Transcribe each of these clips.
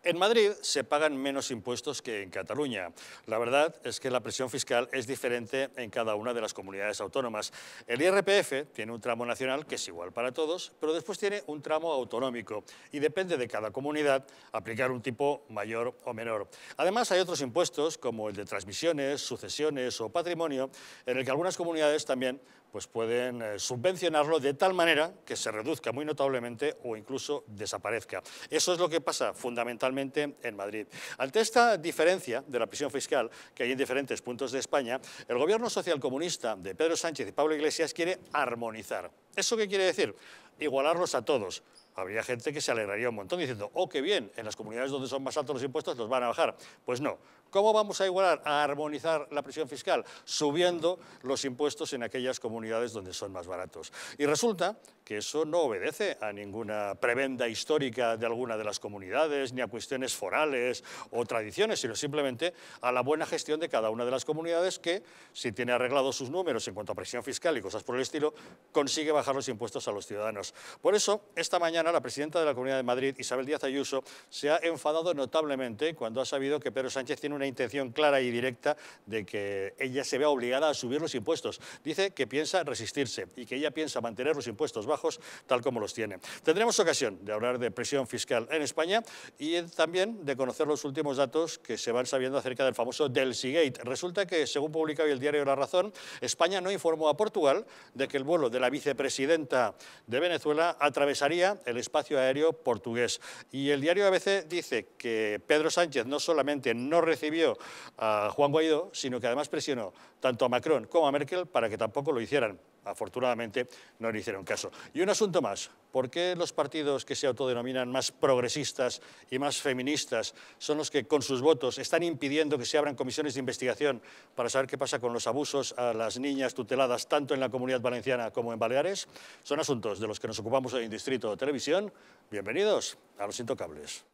En Madrid se pagan menos impuestos que en Cataluña. La verdad es que la presión fiscal es diferente en cada una de las comunidades autónomas. El IRPF tiene un tramo nacional que es igual para todos, pero después tiene un tramo autonómico y depende de cada comunidad aplicar un tipo mayor o menor. Además, hay otros impuestos como el de transmisiones, sucesiones o patrimonio, en el que algunas comunidades también pueden subvencionarlo de tal manera que se reduzca muy notablemente o incluso desaparezca. Eso es lo que pasa fundamentalmente en Madrid. Ante esta diferencia de la presión fiscal que hay en diferentes puntos de España, el gobierno socialcomunista de Pedro Sánchez y Pablo Iglesias quiere armonizar. ¿Eso qué quiere decir? Igualarlos a todos. Habría gente que se alegraría un montón diciendo, oh, qué bien, en las comunidades donde son más altos los impuestos los van a bajar. Pues no. ¿Cómo vamos a igualar, a armonizar la presión fiscal? Subiendo los impuestos en aquellas comunidades donde son más baratos. Y resulta que eso no obedece a ninguna prebenda histórica de alguna de las comunidades, ni a cuestiones forales o tradiciones, sino simplemente a la buena gestión de cada una de las comunidades que, si tiene arreglados sus números en cuanto a presión fiscal y cosas por el estilo, consigue bajar los impuestos a los ciudadanos. Por eso, esta mañana, la presidenta de la Comunidad de Madrid, Isabel Díaz Ayuso, se ha enfadado notablemente cuando ha sabido que Pedro Sánchez tiene una intención clara y directa de que ella se vea obligada a subir los impuestos. Dice que piensa resistirse y que ella piensa mantener los impuestos bajos tal como los tiene. Tendremos ocasión de hablar de presión fiscal en España y también de conocer los últimos datos que se van sabiendo acerca del famoso Delsigate. Resulta que, según publica hoy el diario La Razón, España no informó a Portugal de que el vuelo de la vicepresidenta de Venezuela atravesaría el espacio aéreo portugués. Y el diario ABC dice que Pedro Sánchez no solamente no recibió a Juan Guaidó, sino que además presionó tanto a Macron como a Merkel para que tampoco lo hicieran. Afortunadamente no le hicieron caso. Y un asunto más, ¿por qué los partidos que se autodenominan más progresistas y más feministas son los que con sus votos están impidiendo que se abran comisiones de investigación para saber qué pasa con los abusos a las niñas tuteladas tanto en la Comunidad Valenciana como en Baleares? Son asuntos de los que nos ocupamos hoy en Distrito Televisión. Bienvenidos a Los Intocables.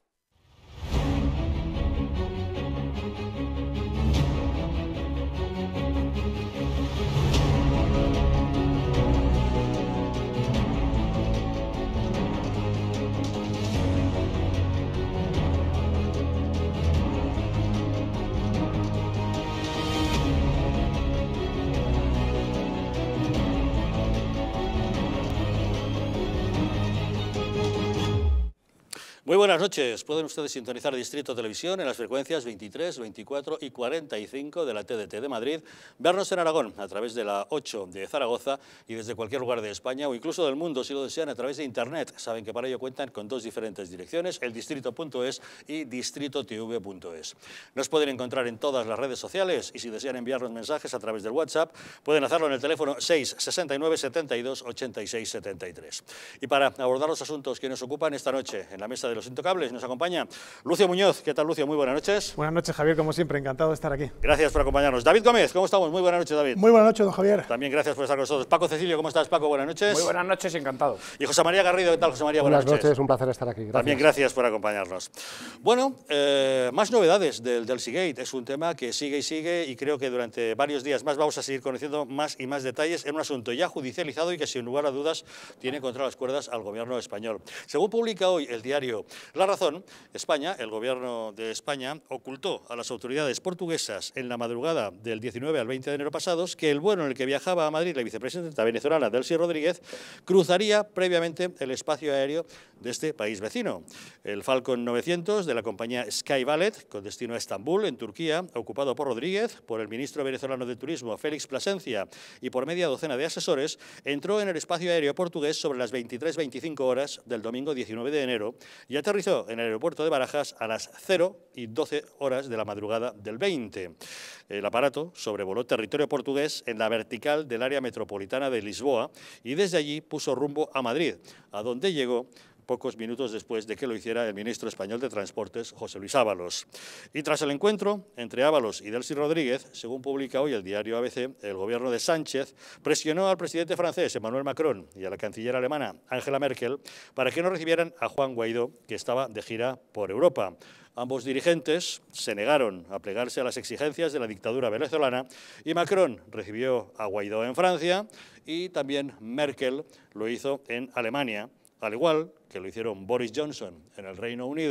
Muy buenas noches. Pueden ustedes sintonizar Distrito Televisión en las frecuencias 23, 24 y 45 de la TDT de Madrid, vernos en Aragón a través de la 8 de Zaragoza y desde cualquier lugar de España o incluso del mundo, si lo desean, a través de Internet. Saben que para ello cuentan con dos diferentes direcciones, eldistrito.es y distritotv.es. Nos pueden encontrar en todas las redes sociales y si desean enviarnos mensajes a través del WhatsApp, pueden hacerlo en el teléfono 669 72 86 73. Y para abordar los asuntos que nos ocupan esta noche en la mesa de Los Intocables nos acompaña Lucio Muñoz. ¿Qué tal, Lucio? Muy buenas noches. Buenas noches, Javier, como siempre, encantado de estar aquí. Gracias por acompañarnos. David Gómez, ¿cómo estamos? Muy buenas noches, David. Muy buenas noches, don Javier. También gracias por estar con nosotros. Paco Cecilio, ¿cómo estás, Paco? Buenas noches. Muy buenas noches, encantado. Y José María Garrido, ¿qué tal, José María? Buenas noches, un placer estar aquí. Gracias. También gracias por acompañarnos. Bueno, más novedades del Delsigate. Es un tema que sigue y sigue y creo que durante varios días más vamos a seguir conociendo más y más detalles en un asunto ya judicializado y que sin lugar a dudas tiene contra las cuerdas al gobierno español. Según publica hoy el diario La Razón, España, el gobierno de España, ocultó a las autoridades portuguesas en la madrugada del 19 al 20 de enero pasados que el vuelo en el que viajaba a Madrid la vicepresidenta venezolana Delcy Rodríguez cruzaría previamente el espacio aéreo de este país vecino. El Falcon 900 de la compañía Sky Ballet, con destino a Estambul, en Turquía, ocupado por Rodríguez, por el ministro venezolano de Turismo Félix Plasencia y por media docena de asesores, entró en el espacio aéreo portugués sobre las 23:25 horas del domingo 19 de enero y aterrizó en el aeropuerto de Barajas a las 0:12 horas de la madrugada del 20. El aparato sobrevoló territorio portugués en la vertical del área metropolitana de Lisboa y desde allí puso rumbo a Madrid, a donde llegó pocos minutos después de que lo hiciera el ministro español de Transportes, José Luis Ábalos. Y tras el encuentro entre Ábalos y Delcy Rodríguez, según publica hoy el diario ABC, el gobierno de Sánchez presionó al presidente francés, Emmanuel Macron, y a la canciller alemana, Angela Merkel, para que no recibieran a Juan Guaidó, que estaba de gira por Europa. Ambos dirigentes se negaron a plegarse a las exigencias de la dictadura venezolana y Macron recibió a Guaidó en Francia y también Merkel lo hizo en Alemania, al igual que lo hicieron Boris Johnson en el Reino Unido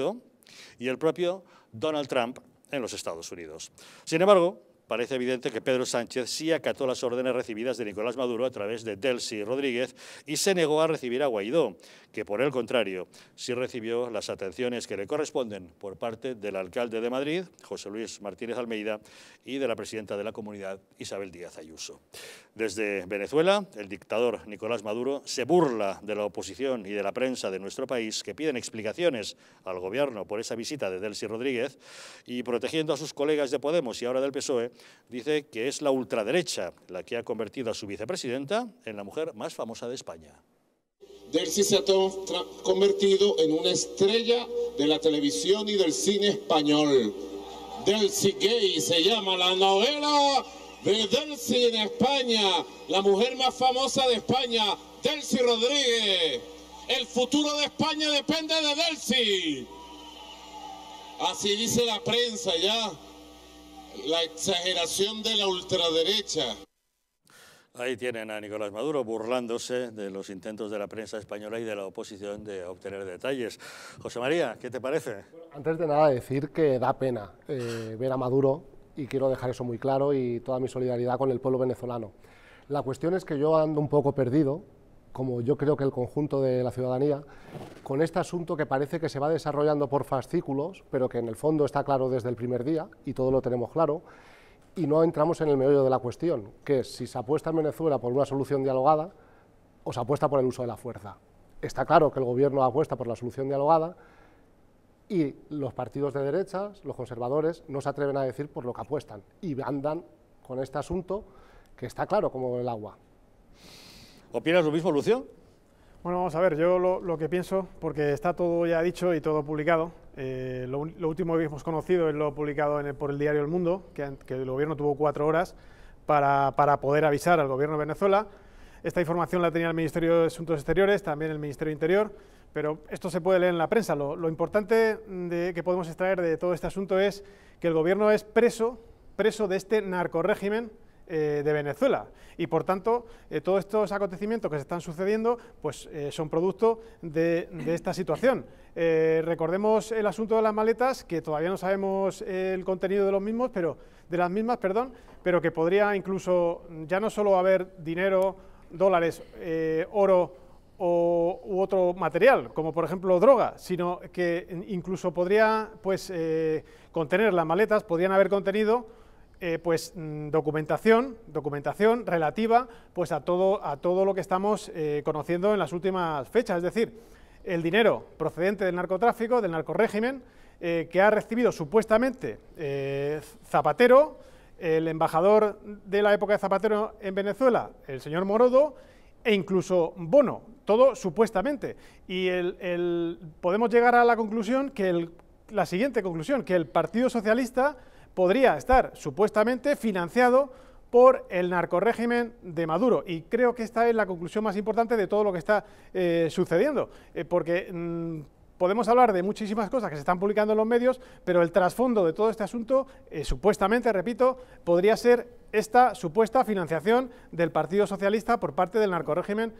y el propio Donald Trump en los Estados Unidos. Sin embargo, parece evidente que Pedro Sánchez sí acató las órdenes recibidas de Nicolás Maduro a través de Delcy Rodríguez y se negó a recibir a Guaidó, que por el contrario sí recibió las atenciones que le corresponden por parte del alcalde de Madrid, José Luis Martínez Almeida, y de la presidenta de la Comunidad, Isabel Díaz Ayuso. Desde Venezuela, el dictador Nicolás Maduro se burla de la oposición y de la prensa de nuestro país que piden explicaciones al gobierno por esa visita de Delcy Rodríguez y, protegiendo a sus colegas de Podemos y ahora del PSOE, dice que es la ultraderecha la que ha convertido a su vicepresidenta en la mujer más famosa de España. Delcy se ha convertido en una estrella de la televisión y del cine español. Delcy Gay se llama la novela de Delcy en España, la mujer más famosa de España, Delcy Rodríguez. El futuro de España depende de Delcy. Así dice la prensa ya. La exageración de la ultraderecha. Ahí tienen a Nicolás Maduro burlándose de los intentos de la prensa española y de la oposición de obtener detalles. José María, ¿qué te parece? Antes de nada decir que da pena ver a Maduro, y quiero dejar eso muy claro, y toda mi solidaridad con el pueblo venezolano. La cuestión es que yo ando un poco perdido, como yo creo que el conjunto de la ciudadanía, con este asunto que parece que se va desarrollando por fascículos, pero que en el fondo está claro desde el primer día, y todo lo tenemos claro, y no entramos en el meollo de la cuestión, que es si se apuesta en Venezuela por una solución dialogada o se apuesta por el uso de la fuerza. Está claro que el gobierno apuesta por la solución dialogada y los partidos de derechas, los conservadores, no se atreven a decir por lo que apuestan y andan con este asunto que está claro como el agua. ¿Opinas lo mismo, Lucio? Bueno, vamos a ver, yo lo que pienso, porque está todo ya dicho y todo publicado, lo último que hemos conocido es lo publicado por el diario El Mundo, que el gobierno tuvo 4 horas para poder avisar al gobierno de Venezuela. Esta información la tenía el Ministerio de Asuntos Exteriores, también el Ministerio de Interior, pero esto se puede leer en la prensa. Lo importante que podemos extraer de todo este asunto es que el gobierno es preso de este narcorrégimen de Venezuela, y por tanto todos estos acontecimientos que se están sucediendo pues son producto de esta situación. Recordemos el asunto de las maletas, que todavía no sabemos el contenido de las mismas, pero que podría incluso ya no solo haber dinero, dólares, oro u otro material, como por ejemplo droga, sino que incluso podría pues contener las maletas, podrían haber contenido documentación relativa pues a todo lo que estamos conociendo en las últimas fechas, es decir, el dinero procedente del narcotráfico, del narcorrégimen, que ha recibido supuestamente Zapatero, el embajador de la época de Zapatero en Venezuela, el señor Morodo, e incluso Bono, todo supuestamente. Y podemos llegar a la conclusión la siguiente conclusión, que el Partido Socialista podría estar supuestamente financiado por el narcorrégimen de Maduro, y creo que esta es la conclusión más importante de todo lo que está sucediendo, porque podemos hablar de muchísimas cosas que se están publicando en los medios, pero el trasfondo de todo este asunto, supuestamente, repito, podría ser esta supuesta financiación del Partido Socialista por parte del narcorrégimen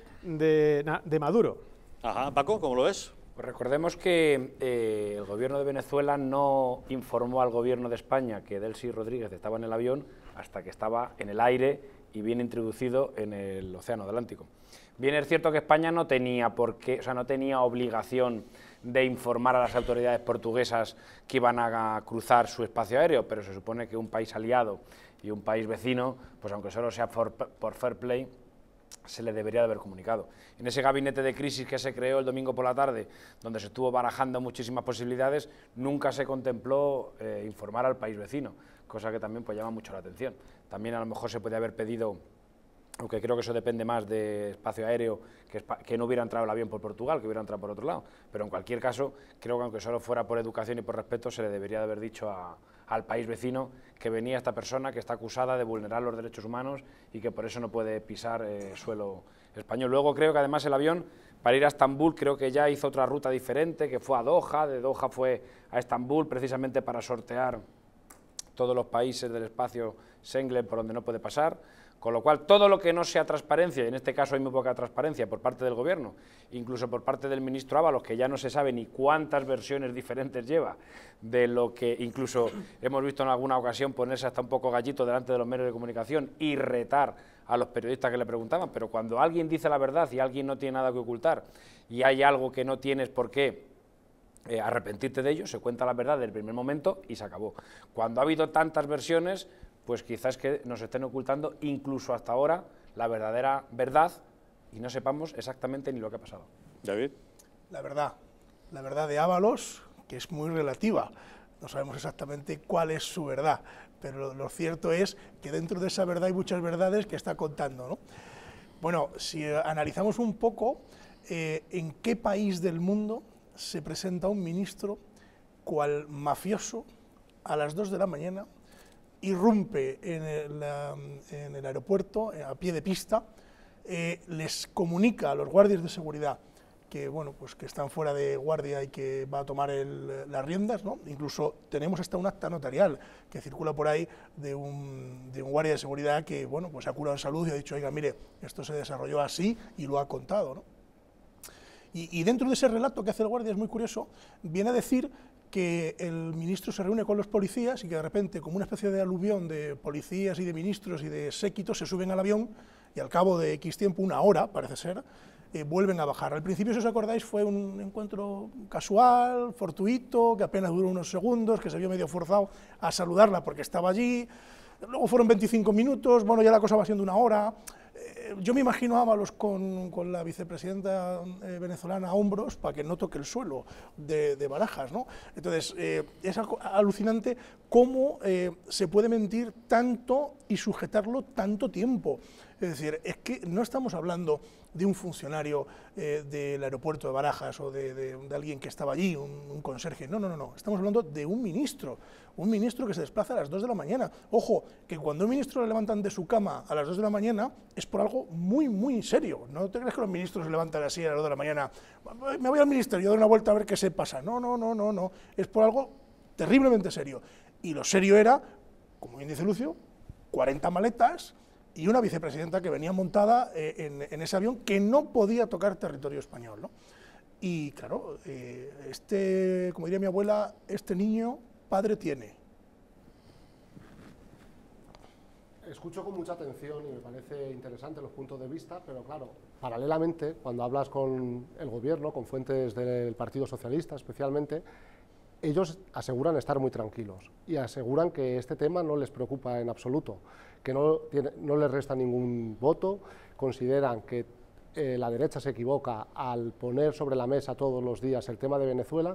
de Maduro. Ajá, Paco, ¿cómo lo ves? Pues recordemos que el gobierno de Venezuela no informó al gobierno de España que Delcy Rodríguez estaba en el avión hasta que estaba en el aire y bien introducido en el Océano Atlántico. Bien es cierto que España no tenía no tenía obligación de informar a las autoridades portuguesas que iban a cruzar su espacio aéreo, pero se supone que un país aliado y un país vecino, pues aunque solo sea por fair play, se le debería de haber comunicado. En ese gabinete de crisis que se creó el domingo por la tarde, donde se estuvo barajando muchísimas posibilidades, nunca se contempló informar al país vecino, cosa que también pues llama mucho la atención. También a lo mejor se podía haber pedido, aunque creo que eso depende más de espacio aéreo, que no hubiera entrado el avión por Portugal, que hubiera entrado por otro lado, pero en cualquier caso, creo que aunque solo fuera por educación y por respeto, se le debería de haber dicho al país vecino que venía esta persona que está acusada de vulnerar los derechos humanos y que por eso no puede pisar suelo español. Luego creo que además el avión, para ir a Estambul, creo que ya hizo otra ruta diferente, que fue a Doha, de Doha fue a Estambul, precisamente para sortear todos los países del espacio Schengen por donde no puede pasar, Con lo cual, todo lo que no sea transparencia, y en este caso hay muy poca transparencia por parte del Gobierno, incluso por parte del ministro Ábalos, que ya no se sabe ni cuántas versiones diferentes lleva de lo que incluso hemos visto en alguna ocasión ponerse hasta un poco gallito delante de los medios de comunicación y retar a los periodistas que le preguntaban, pero cuando alguien dice la verdad y alguien no tiene nada que ocultar y hay algo que no tienes por qué arrepentirte de ello, se cuenta la verdad del primer momento y se acabó. Cuando ha habido tantas versiones, pues quizás que nos estén ocultando incluso hasta ahora la verdadera verdad y no sepamos exactamente ni lo que ha pasado. David. La verdad de Ábalos, que es muy relativa, no sabemos exactamente cuál es su verdad, pero lo cierto es que dentro de esa verdad hay muchas verdades que está contando, ¿no? Bueno, si analizamos un poco en qué país del mundo se presenta un ministro cual mafioso a las 2 de la mañana, irrumpe en el aeropuerto a pie de pista, les comunica a los guardias de seguridad que, bueno, pues que están fuera de guardia y que va a tomar las riendas, ¿no? Incluso tenemos hasta un acta notarial que circula por ahí de un guardia de seguridad que, bueno, pues ha curado en salud y ha dicho, oiga, mire, esto se desarrolló así y lo ha contado, ¿no? Y dentro de ese relato que hace el guardia, es muy curioso, viene a decir que el ministro se reúne con los policías y que de repente, como una especie de aluvión de policías y de ministros y de séquitos, se suben al avión y al cabo de X tiempo, una hora, parece ser, vuelven a bajar. Al principio, si os acordáis, fue un encuentro casual, fortuito, que apenas duró unos segundos, que se vio medio forzado a saludarla porque estaba allí, luego fueron 25 minutos, bueno, ya la cosa va siendo una hora. Yo me imagino a Ábalos con la vicepresidenta venezolana a hombros para que no toque el suelo de Barajas, ¿no? Entonces, es alucinante cómo se puede mentir tanto y sujetarlo tanto tiempo. Es decir, es que no estamos hablando de un funcionario del aeropuerto de Barajas o de alguien que estaba allí, un conserje, no, estamos hablando de un ministro que se desplaza a las 2 de la mañana. Ojo, que cuando a un ministro le levantan de su cama a las 2 de la mañana es por algo muy, muy serio. No te crees que los ministros se levantan así a las 2 de la mañana, me voy al ministerio, doy una vuelta a ver qué se pasa. No, es por algo terriblemente serio. Y lo serio era, como bien dice Lucio, 40 maletas y una vicepresidenta que venía montada en ese avión que no podía tocar territorio español, ¿no? Y claro, como diría mi abuela, este niño padre tiene. Escucho con mucha atención y me parece interesante los puntos de vista, pero claro, paralelamente, cuando hablas con el gobierno, con fuentes del Partido Socialista especialmente, ellos aseguran estar muy tranquilos y aseguran que este tema no les preocupa en absoluto, que no les resta ningún voto, consideran que la derecha se equivoca al poner sobre la mesa todos los días el tema de Venezuela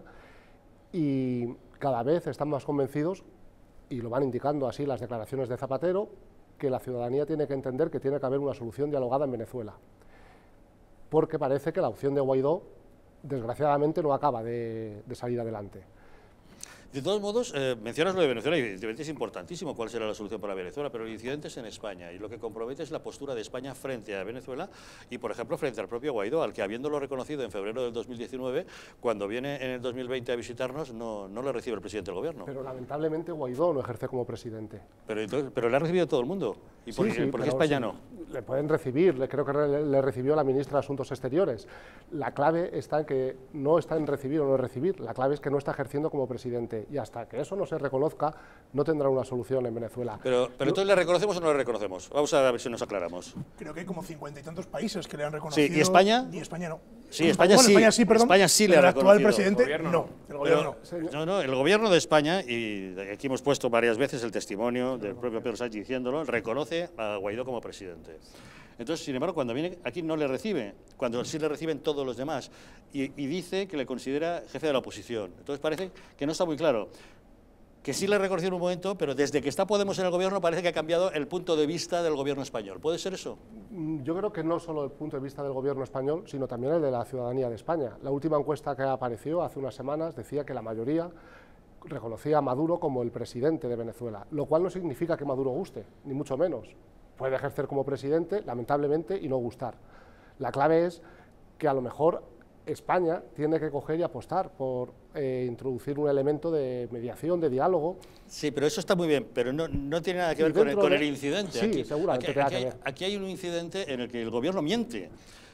y cada vez están más convencidos, y lo van indicando así las declaraciones de Zapatero, que la ciudadanía tiene que entender que tiene que haber una solución dialogada en Venezuela, porque parece que la opción de Guaidó, desgraciadamente, no acaba de salir adelante. De todos modos, mencionas lo de Venezuela y evidentemente es importantísimo cuál será la solución para Venezuela, pero el incidente es en España y lo que compromete es la postura de España frente a Venezuela y, por ejemplo, frente al propio Guaidó, al que habiéndolo reconocido en febrero del 2019, cuando viene en el 2020 a visitarnos, no le recibe el presidente del gobierno. Pero lamentablemente Guaidó no ejerce como presidente. Pero le ha recibido todo el mundo. ¿Y por qué España no? Le pueden recibir, creo que le recibió la ministra de Asuntos Exteriores. La clave está en que no está en recibir o no recibir, la clave es que no está ejerciendo como presidente. Y hasta que eso no se reconozca, no tendrá una solución en Venezuela. Pero entonces, ¿le reconocemos o no le reconocemos? Vamos a ver si nos aclaramos. Creo que hay como 50 y tantos países que le han reconocido. Sí, ¿y España? Y España no. Sí, España sí. España sí le ha reconocido. El actual presidente no. El gobierno no. El gobierno de España, y aquí hemos puesto varias veces el testimonio del propio Pedro Sánchez diciéndolo, reconoce a Guaidó como presidente. Entonces, sin embargo, cuando viene aquí no le recibe, cuando sí le reciben todos los demás, y dice que le considera jefe de la oposición. Entonces parece que no está muy claro, que sí le reconoció en un momento, pero desde que está Podemos en el gobierno parece que ha cambiado el punto de vista del gobierno español. ¿Puede ser eso? Yo creo que no solo el punto de vista del gobierno español, sino también el de la ciudadanía de España. La última encuesta que apareció hace unas semanas decía que la mayoría reconocía a Maduro como el presidente de Venezuela, lo cual no significa que Maduro guste, ni mucho menos. Puede ejercer como presidente, lamentablemente, y no gustar. La clave es que a lo mejor España tiene que coger y apostar por introducir un elemento de mediación, de diálogo. Sí, pero eso está muy bien, pero no tiene nada que ver con el incidente. Sí, seguramente tenga que ver. Aquí hay un incidente en el que el gobierno miente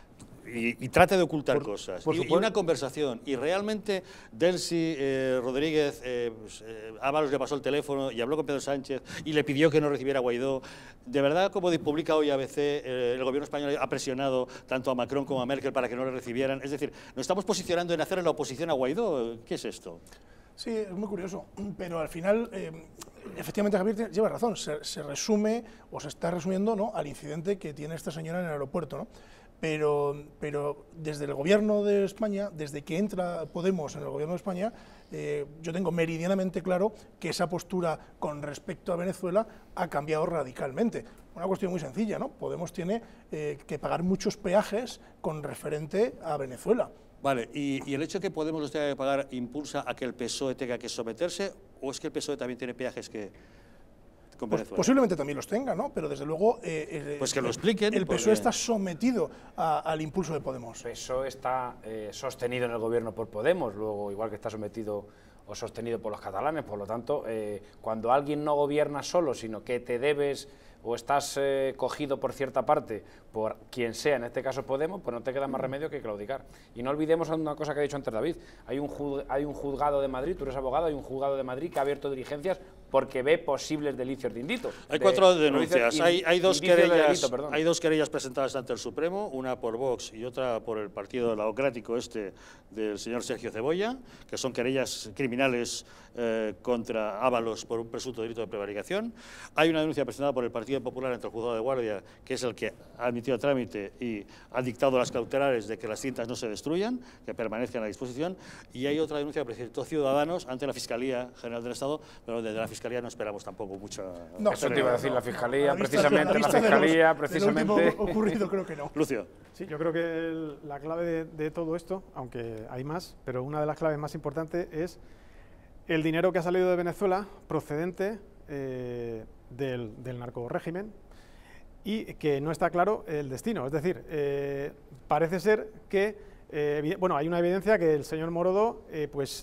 y trata de ocultar cosas. Y una conversación. Y realmente Delcy Rodríguez Ábalos le pasó el teléfono y habló con Pedro Sánchez y le pidió que no recibiera a Guaidó. De verdad, como publica hoy ABC, el gobierno español ha presionado tanto a Macron como a Merkel para que no le recibieran. Es decir, nos estamos posicionando en hacer la oposición a Guaidó. ¿Qué es esto? Sí, es muy curioso, pero al final, efectivamente, Javier lleva razón, se resume o se está resumiendo, ¿no?, al incidente que tiene esta señora en el aeropuerto, ¿no? Pero desde el Gobierno de España, desde que entra Podemos en el Gobierno de España, yo tengo meridianamente claro que esa postura con respecto a Venezuela ha cambiado radicalmente. Una cuestión muy sencilla, ¿no? Podemos tiene que pagar muchos peajes con referente a Venezuela. Vale, ¿y el hecho de que Podemos los tenga que pagar impulsa a que el PSOE tenga que someterse, o es que el PSOE también tiene peajes que con Venezuela? Posiblemente también los tenga, ¿no? Pero desde luego pues que lo expliquen. El PSOE está sometido al impulso de Podemos. El PSOE está sostenido en el gobierno por Podemos, luego igual que está sometido o sostenido por los catalanes. Por lo tanto, cuando alguien no gobierna solo, sino que te debes o estás cogido por cierta parte, por quien sea, en este caso Podemos, pues no te queda más remedio que claudicar. Y no olvidemos una cosa que ha dicho antes David, hay un juzgado de Madrid, tú eres abogado, hay un juzgado de Madrid que ha abierto diligencias porque ve posibles delicios de indito. Hay 4 denuncias, hay dos querellas presentadas ante el Supremo, una por Vox y otra por el Partido Democrático del señor Sergio Cebolla, que son querellas criminales contra Ábalos por un presunto delito de prevaricación. Hay una denuncia presentada por el Partido Popular ante el Juzgado de Guardia, que es el que ha admitido a trámite y ha dictado las cautelares de que las cintas no se destruyan, que permanezcan a disposición, y hay otra denuncia que presentó Ciudadanos ante la Fiscalía General del Estado, pero desde la Fiscalía no esperamos tampoco mucha... No, eso te iba a decir, la Fiscalía, precisamente... ocurrido, creo que no. Lucio. Sí, yo creo que la clave de todo esto, aunque hay más, pero una de las claves más importantes es el dinero que ha salido de Venezuela procedente del narcorrégimen y que no está claro el destino. Es decir, parece ser que, bueno, hay una evidencia que el señor Morodo pues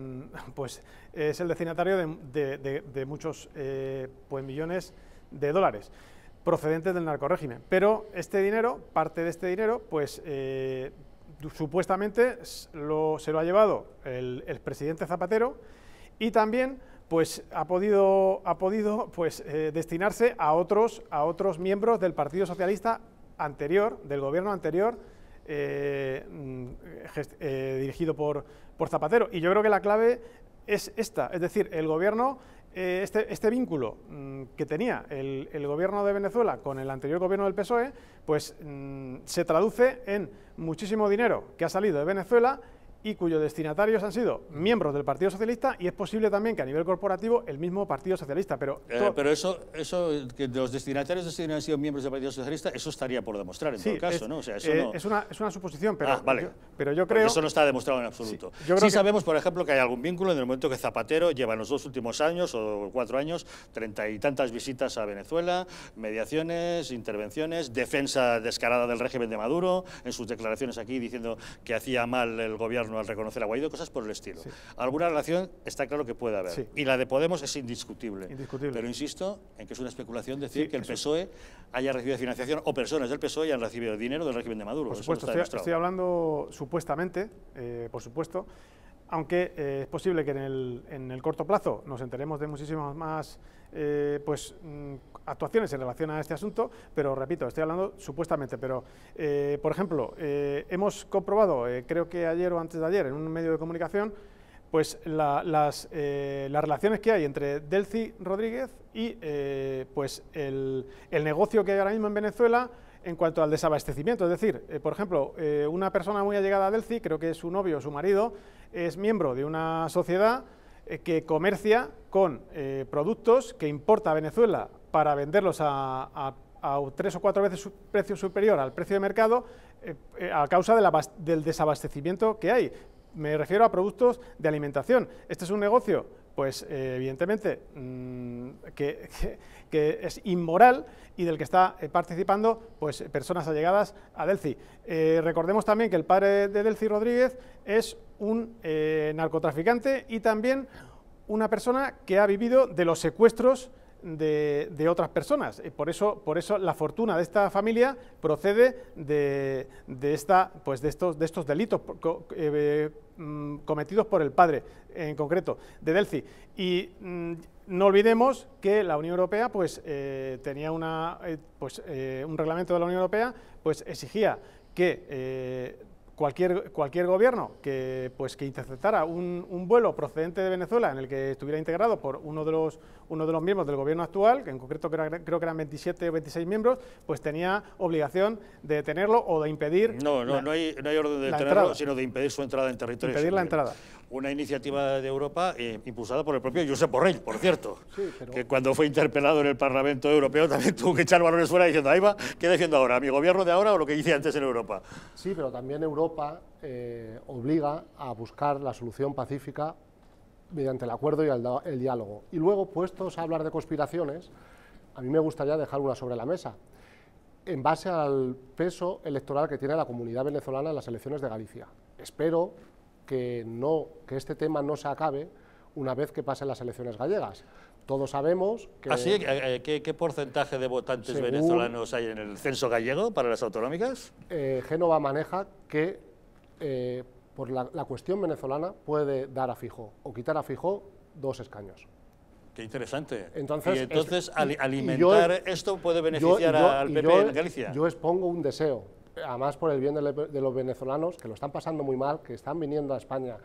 es el destinatario de muchos pues millones de dólares procedentes del narcorrégimen. Pero este dinero, parte de este dinero, pues supuestamente se lo ha llevado el presidente Zapatero y también pues ha podido pues, destinarse a otros miembros del Partido Socialista anterior, del gobierno anterior, dirigido por Zapatero. Y yo creo que la clave es esta, es decir, el gobierno, este vínculo que tenía el gobierno de Venezuela con el anterior gobierno del PSOE, pues se traduce en muchísimo dinero que ha salido de Venezuela y cuyos destinatarios han sido miembros del Partido Socialista, y es posible también que a nivel corporativo el mismo Partido Socialista. Pero eso que los destinatarios han sido miembros del Partido Socialista, eso estaría por demostrar en todo caso, ¿no? O sea, eso no... es una suposición, pero, vale. pero yo creo... Porque eso no está demostrado en absoluto. Sí sabemos, por ejemplo, que hay algún vínculo en el momento que Zapatero lleva en los 2 últimos años, o 4 años, 30 y tantas visitas a Venezuela, mediaciones, intervenciones, defensa descarada del régimen de Maduro, en sus declaraciones aquí diciendo que hacía mal el gobierno al reconocer a Guaidó, cosas por el estilo. Sí. Alguna relación está claro que puede haber. Sí. Y la de Podemos es indiscutible. Pero insisto en que es una especulación decir que el PSOE haya recibido financiación, o personas del PSOE hayan recibido dinero del régimen de Maduro. Por supuesto, estoy hablando supuestamente, por supuesto, aunque es posible que en el corto plazo nos enteremos de muchísimas más actuaciones en relación a este asunto, pero repito, estoy hablando supuestamente. Pero, por ejemplo, hemos comprobado, creo que ayer o antes de ayer, en un medio de comunicación, pues las relaciones que hay entre Delcy Rodríguez y pues el negocio que hay ahora mismo en Venezuela en cuanto al desabastecimiento. Es decir, por ejemplo, una persona muy allegada a Delcy, creo que es su novio o su marido, es miembro de una sociedad que comercia con productos que importa a Venezuela para venderlos a 3 o 4 veces su precio superior al precio de mercado a causa del desabastecimiento que hay. Me refiero a productos de alimentación. Este es un negocio pues evidentemente que es inmoral y del que está participando pues personas allegadas a Delcy. Recordemos también que el padre de Delcy Rodríguez es un narcotraficante y también una persona que ha vivido de los secuestros de otras personas. Por eso la fortuna de esta familia procede de estos delitos cometidos por el padre, en concreto, de Delcy. Y no olvidemos que la Unión Europea tenía un reglamento de la Unión Europea, pues exigía que cualquier gobierno que interceptara un vuelo procedente de Venezuela en el que estuviera integrado por uno de los miembros del gobierno actual, que en concreto creo que eran 27 o 26 miembros, pues tenía obligación de detenerlo o de impedir no hay orden de detenerlo, sino de impedir su entrada en territorio. Impedir la entrada. Una iniciativa de Europa impulsada por el propio Josep Borrell, por cierto, que cuando fue interpelado en el Parlamento Europeo también tuvo que echar balones fuera diciendo, ahí va, ¿qué defiendo ahora? ¿Mi gobierno de ahora o lo que hice antes en Europa? Sí, pero también Europa obliga a buscar la solución pacífica mediante el acuerdo y el diálogo. Y luego, puestos a hablar de conspiraciones, a mí me gustaría dejar una sobre la mesa, en base al peso electoral que tiene la comunidad venezolana en las elecciones de Galicia. Espero que este tema no se acabe una vez que pasen las elecciones gallegas. Todos sabemos que... ¿Así? ¿Qué porcentaje de votantes venezolanos hay en el censo gallego para las autonómicas? Génova maneja que por la cuestión venezolana puede dar a Feijóo o quitar a Feijóo 2 escaños. Qué interesante. Entonces, alimentar esto puede beneficiar al PP en Galicia. Yo expongo un deseo, además por el bien de los venezolanos, que lo están pasando muy mal, que están viniendo a España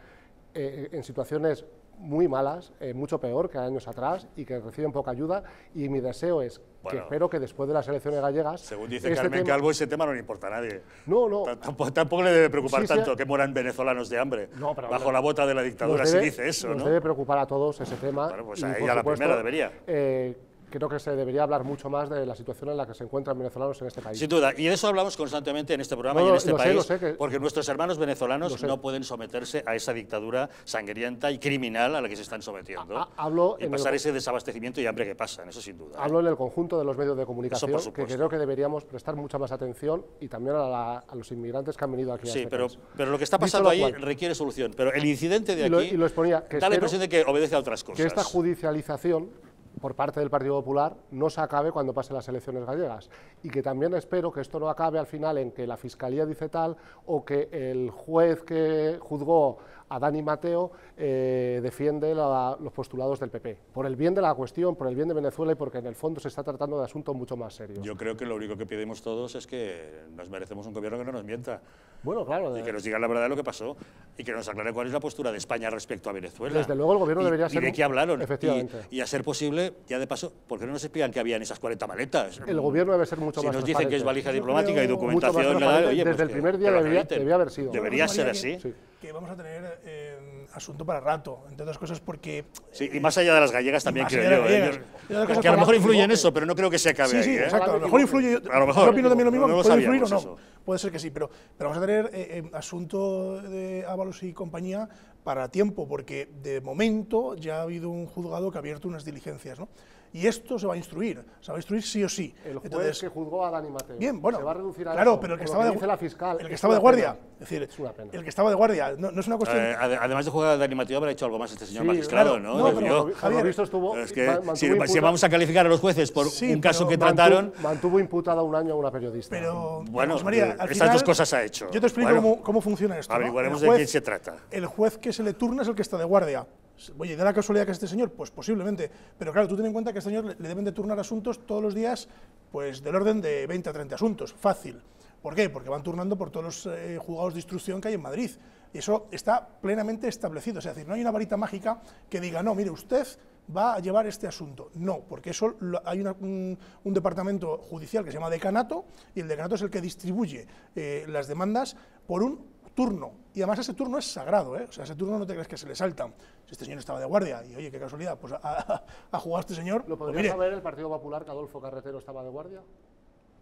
en situaciones muy malas, mucho peor que años atrás, y que reciben poca ayuda, y mi deseo es que espero que después de las elecciones gallegas... Según dice Carmen Calvo, ese tema no le importa a nadie. No. Tampoco le debe preocupar tanto que mueran venezolanos de hambre bajo la bota de la dictadura, si dice eso, ¿no? Nos debe preocupar a todos ese tema. Bueno, pues a ella la primera debería. Creo que se debería hablar mucho más de la situación en la que se encuentran venezolanos en este país. Sin duda, y de eso hablamos constantemente en este programa y en este país, porque nuestros hermanos venezolanos no pueden someterse a esa dictadura sangrienta y criminal a la que se están sometiendo y pasar ese desabastecimiento y hambre que pasan, eso sin duda. Hablo en el conjunto de los medios de comunicación, que creo que deberíamos prestar mucha más atención, y también a los inmigrantes que han venido aquí a este país. Pero lo que está pasando ahí requiere solución. Pero el incidente de aquí da la impresión de que obedece a otras cosas. Que esta judicialización por parte del Partido Popular no se acabe cuando pasen las elecciones gallegas, y que también espero que esto no acabe al final en que la Fiscalía dice tal, o que el juez que juzgó a Dani Mateo defiende los postulados del PP, por el bien de la cuestión, por el bien de Venezuela, y porque en el fondo se está tratando de asuntos mucho más serios. Yo creo que lo único que pedimos todos es que nos merecemos un gobierno que no nos mienta. Bueno, claro. Y que nos diga la verdad de lo que pasó, y que nos aclare cuál es la postura de España respecto a Venezuela. Desde luego el gobierno debería ser... Y de qué hablaron. Efectivamente. Y a ser posible, ya de paso, ¿por qué no nos explican qué había en esas 40 maletas? El gobierno debe ser mucho más transparente. Si nos dicen que es valija diplomática y mucho documentación legal, oye, desde el primer día debía haber sido. Debería ser así. Que vamos a tener asunto para rato, entre otras cosas porque... Sí, y más allá de las gallegas también creo yo. Que a lo mejor influye en eso, pero no creo que se acabe ahí. Sí, exacto, a lo mejor influye. A lo mejor. Yo opino también lo mismo, puede influir o no. Eso. Puede ser que sí, pero vamos a tener asunto de Ábalos y compañía para tiempo, porque de momento ya ha habido un juzgado que ha abierto unas diligencias, ¿no? Y esto se va a instruir sí o sí. El juez que juzgó a Dani Mateo. Bien, bueno, se va a reducir a claro, eso, pero el que por estaba lo dice la fiscal, el que estaba de guardia, es decir, es una pena. El que estaba de guardia, no es una cuestión. Además de jugar a Dani Mateo, habrá hecho algo más este señor claro, magistrado, ¿no? Pero, lo visto estuvo. Es que si vamos a calificar a los jueces por un caso que trataron. Mantuvo imputada un año a una periodista. Pero bueno, María, estas dos cosas ha hecho. Yo te explico cómo funciona esto. Averiguaremos de quién se trata. El juez que se le turna es el que está de guardia. Oye, ¿da la casualidad que es este señor? Pues posiblemente. Pero claro, tú ten en cuenta que a este señor le deben de turnar asuntos todos los días, pues del orden de 20 a 30 asuntos. Fácil. ¿Por qué? Porque van turnando por todos los juzgados de instrucción que hay en Madrid. Y eso está plenamente establecido. Es decir, no hay una varita mágica que diga, no, mire, usted va a llevar este asunto. No, porque eso hay un departamento judicial que se llama decanato, y el decanato es el que distribuye las demandas por un turno, y además ese turno es sagrado, ¿eh? O sea, ese turno no te crees que se le salta. Si este señor estaba de guardia, y oye, qué casualidad, pues ha jugado este señor. ¿Lo podría saber el Partido Popular que Adolfo Carretero estaba de guardia?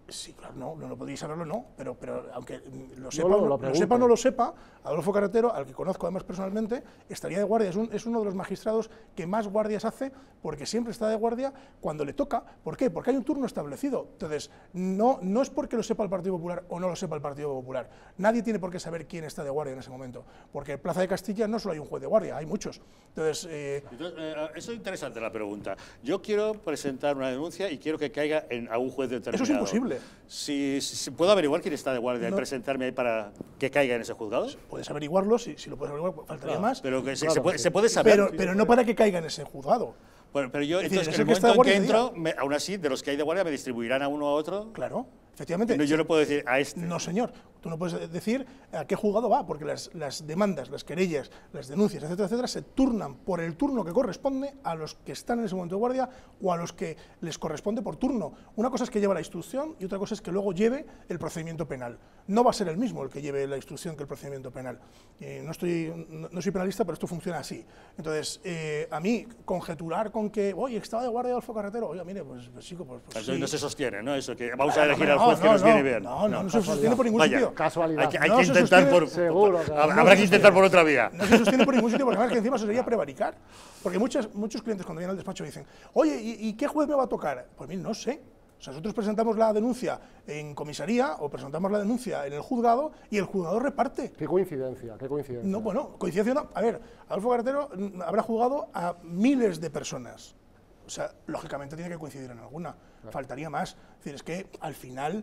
Sí, claro, no podéis saberlo, no, pero aunque lo sepa o no lo sepa, Adolfo Carretero, al que conozco además personalmente, estaría de guardia, es uno de los magistrados que más guardias hace, porque siempre está de guardia cuando le toca. ¿Por qué? Porque hay un turno establecido. Entonces, no es porque lo sepa el Partido Popular o no lo sepa el Partido Popular. Nadie tiene por qué saber quién está de guardia en ese momento, porque en Plaza de Castilla no solo hay un juez de guardia, hay muchos. Entonces, eso es interesante la pregunta. Yo quiero presentar una denuncia y quiero que caiga a un juez determinado. Eso es imposible. Si ¿puedo averiguar quién está de guardia y presentarme ahí para que caiga en ese juzgado? Puedes averiguarlo, si lo puedes averiguar, faltaría más. Pero que se puede saber. Pero no para que caiga en ese juzgado. Bueno, pero yo, entonces, decir, en el momento en que entro, aún así, de los que hay de guardia, ¿me distribuirán a uno o a otro? Claro, efectivamente. No, yo no puedo decir a este. No, señor. Tú no puedes decir a qué juzgado va, porque las demandas, las querellas, las denuncias, etcétera, etcétera, se turnan por el turno que corresponde a los que están en ese momento de guardia o a los que les corresponde por turno. Una cosa es que lleva la instrucción y otra cosa es que luego lleve el procedimiento penal. No va a ser el mismo el que lleve la instrucción que el procedimiento penal. No soy penalista, pero esto funciona así. Entonces, a mí, conjeturar con que, oye, estaba de guardia Adolfo Carretero, oye, mire, pues chico, pues sí. No se sostiene, ¿no? Eso que vamos a elegir al juez que nos viene bien. No se sostiene por ningún sitio. Casualidad. Hay que intentar habrá que intentar por otra vía. No se sostiene por ningún sitio, porque además que encima eso sería prevaricar. Porque muchos clientes cuando vienen al despacho dicen, oye, ¿y qué juez me va a tocar? Pues mire, no sé. O sea, nosotros presentamos la denuncia en comisaría o presentamos la denuncia en el juzgado y el juzgado reparte. Qué coincidencia, qué coincidencia. No, bueno, coincidencia no. A ver, Adolfo Carretero habrá juzgado a miles de personas. O sea, lógicamente tiene que coincidir en alguna. Faltaría más. Es decir, es que al final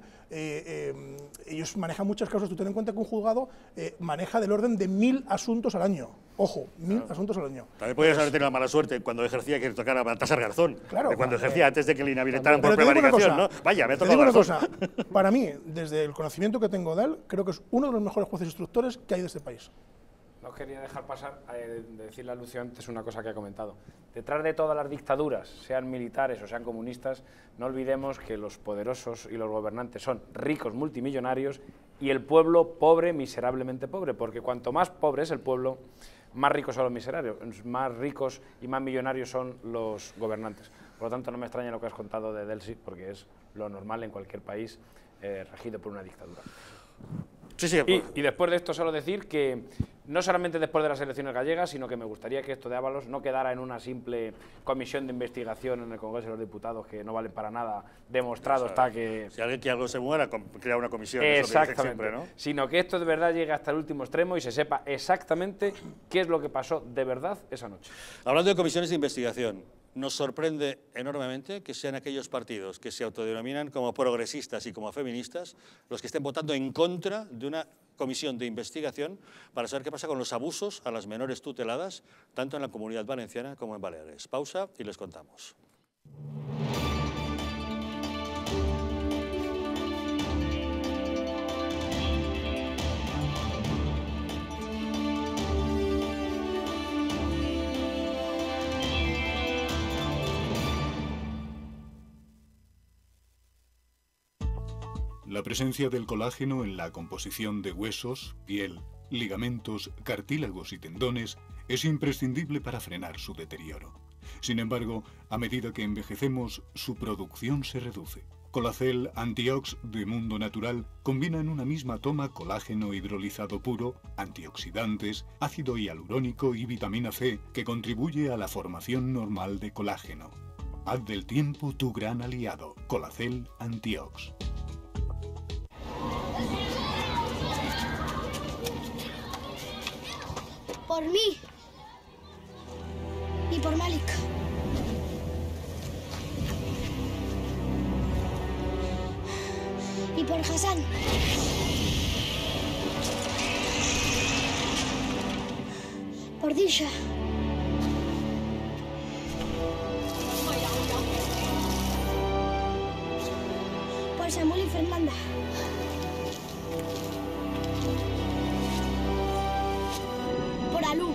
ellos manejan muchas causas. Tú ten en cuenta que un juzgado maneja del orden de 1000 asuntos al año. Ojo, 1000 asuntos al año. También podrías haber tenido la mala suerte cuando ejercía que tocara a Baltasar Garzón. Claro. Cuando ejercía antes de que le inhabilitaran por prevaricación, ¿no? Vaya, me ha tocado Garzón. Una cosa. Para mí, desde el conocimiento que tengo de él, creo que es uno de los mejores jueces instructores que hay de este país. No quería dejar pasar de decirle a Lucio antes una cosa que ha comentado. Detrás de todas las dictaduras, sean militares o sean comunistas, no olvidemos que los poderosos y los gobernantes son ricos multimillonarios y el pueblo pobre, miserablemente pobre, porque cuanto más pobre es el pueblo, más ricos son los miserables, más ricos y más millonarios son los gobernantes. Por lo tanto, no me extraña lo que has contado de Delcy, porque es lo normal en cualquier país regido por una dictadura. Sí, sí, y después de esto solo decir que no solamente después de las elecciones gallegas, sino que me gustaría que esto de Ábalos no quedara en una simple comisión de investigación en el Congreso de los Diputados que no valen para nada, demostrado está que... Si alguien quiere algo se muera, crea una comisión. Exactamente, eso que siempre, ¿no? Sino que esto de verdad llegue hasta el último extremo y se sepa exactamente qué es lo que pasó de verdad esa noche. Hablando de comisiones de investigación, nos sorprende enormemente que sean aquellos partidos que se autodenominan como progresistas y como feministas los que estén votando en contra de una comisión de investigación para saber qué pasa con los abusos a las menores tuteladas, tanto en la Comunidad Valenciana como en Baleares. Pausa y les contamos. La presencia del colágeno en la composición de huesos, piel, ligamentos, cartílagos y tendones es imprescindible para frenar su deterioro. Sin embargo, a medida que envejecemos, su producción se reduce. Colacel Antiox de Mundo Natural combina en una misma toma colágeno hidrolizado puro, antioxidantes, ácido hialurónico y vitamina C que contribuye a la formación normal de colágeno. Haz del tiempo tu gran aliado. Colacel Antiox. Por mí y por Malik. Y por Hassan. Por Disha. Por Samuel y Fernanda. Por Alú.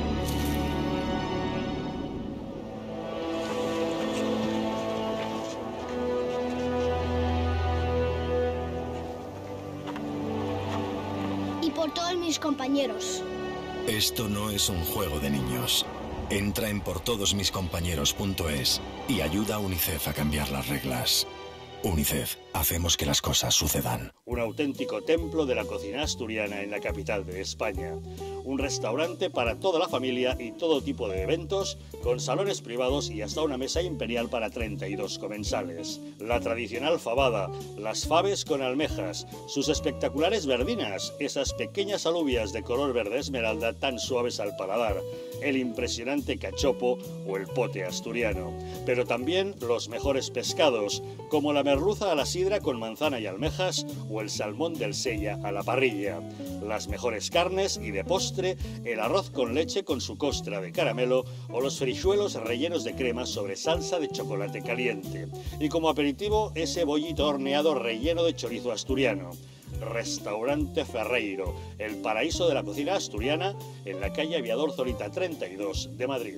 Y por todos mis compañeros. Esto no es un juego de niños. Entra en portodosmiscompañeros.es y ayuda a UNICEF a cambiar las reglas. UNICEF. Hacemos que las cosas sucedan. Un auténtico templo de la cocina asturiana en la capital de España. Un restaurante para toda la familia y todo tipo de eventos, con salones privados y hasta una mesa imperial para 32 comensales. La tradicional fabada, las faves con almejas, sus espectaculares verdinas, esas pequeñas alubias de color verde esmeralda tan suaves al paladar, el impresionante cachopo o el pote asturiano. Pero también los mejores pescados, como la merluza a la sidra con manzana y almejas o el salmón del Sella a la parrilla. Las mejores carnes y de postre, el arroz con leche con su costra de caramelo o los frijuelos rellenos de crema sobre salsa de chocolate caliente. Y como aperitivo, ese bollito horneado relleno de chorizo asturiano. Restaurante Ferreiro, el paraíso de la cocina asturiana en la calle Aviador Zorita 32 de Madrid.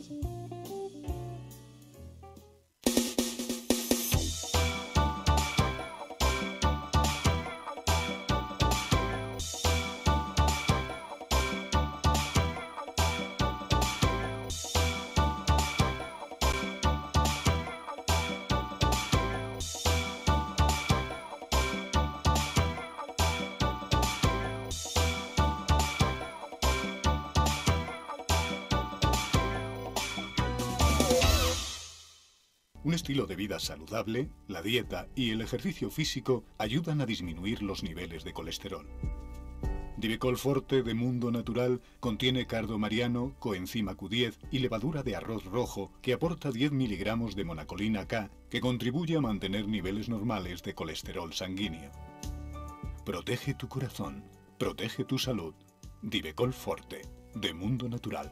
Un estilo de vida saludable, la dieta y el ejercicio físico ayudan a disminuir los niveles de colesterol. Divecol Forte de Mundo Natural contiene cardo mariano, coenzima Q10 y levadura de arroz rojo que aporta 10 miligramos de monacolina K que contribuye a mantener niveles normales de colesterol sanguíneo. Protege tu corazón, protege tu salud. Divecol Forte de Mundo Natural.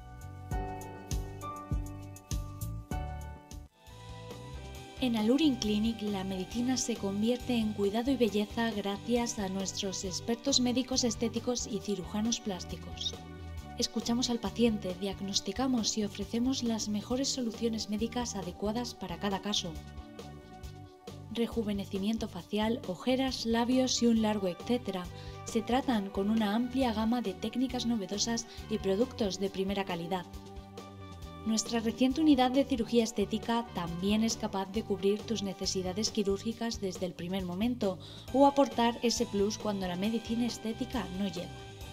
En Alurin Clinic la medicina se convierte en cuidado y belleza gracias a nuestros expertos médicos estéticos y cirujanos plásticos. Escuchamos al paciente, diagnosticamos y ofrecemos las mejores soluciones médicas adecuadas para cada caso. Rejuvenecimiento facial, ojeras, labios y un largo etcétera se tratan con una amplia gama de técnicas novedosas y productos de primera calidad. Nuestra reciente unidad de cirugía estética también es capaz de cubrir tus necesidades quirúrgicas desde el primer momento o aportar ese plus cuando la medicina estética no llega.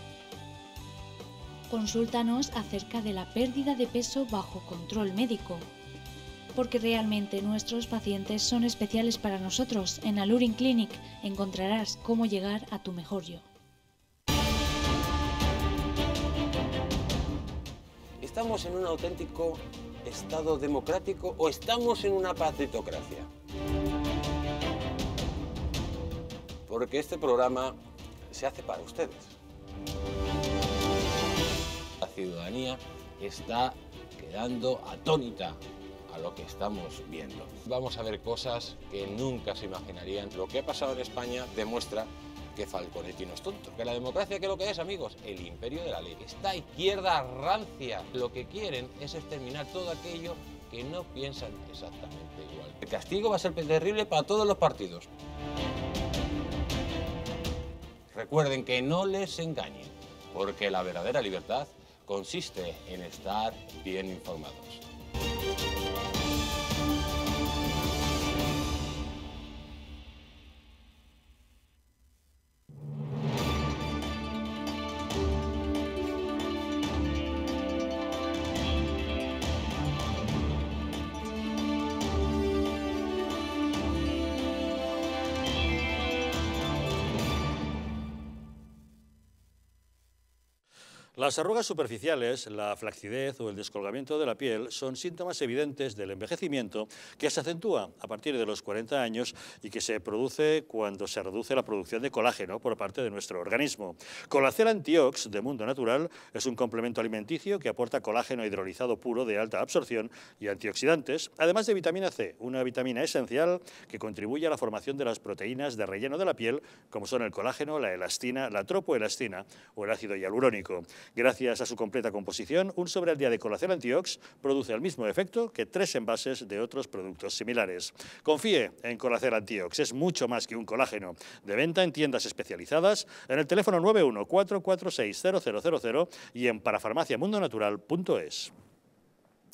Consúltanos acerca de la pérdida de peso bajo control médico, porque realmente nuestros pacientes son especiales para nosotros. En Alurin Clinic encontrarás cómo llegar a tu mejor yo. ¿Estamos en un auténtico Estado democrático o estamos en una partitocracia? Porque este programa se hace para ustedes. La ciudadanía está quedando atónita a lo que estamos viendo. Vamos a ver cosas que nunca se imaginarían. Lo que ha pasado en España demuestra que Falconetti no es tonto. Que la democracia, ¿qué es lo que es, amigos? El imperio de la ley. Esta izquierda rancia lo que quieren es exterminar todo aquello que no piensan exactamente igual. El castigo va a ser terrible para todos los partidos. Recuerden que no les engañen, porque la verdadera libertad consiste en estar bien informados. Las arrugas superficiales, la flacidez o el descolgamiento de la piel son síntomas evidentes del envejecimiento que se acentúa a partir de los 40 años y que se produce cuando se reduce la producción de colágeno por parte de nuestro organismo. Colacel Antiox de Mundo Natural es un complemento alimenticio que aporta colágeno hidrolizado puro de alta absorción y antioxidantes, además de vitamina C, una vitamina esencial que contribuye a la formación de las proteínas de relleno de la piel, como son el colágeno, la elastina, la tropoelastina o el ácido hialurónico. Gracias a su completa composición, un sobre al día de Colacel Antiox produce el mismo efecto que 3 envases de otros productos similares. Confíe en Colacel Antiox, es mucho más que un colágeno. De venta en tiendas especializadas, en el teléfono 914460000 y en parafarmaciamundonatural.es.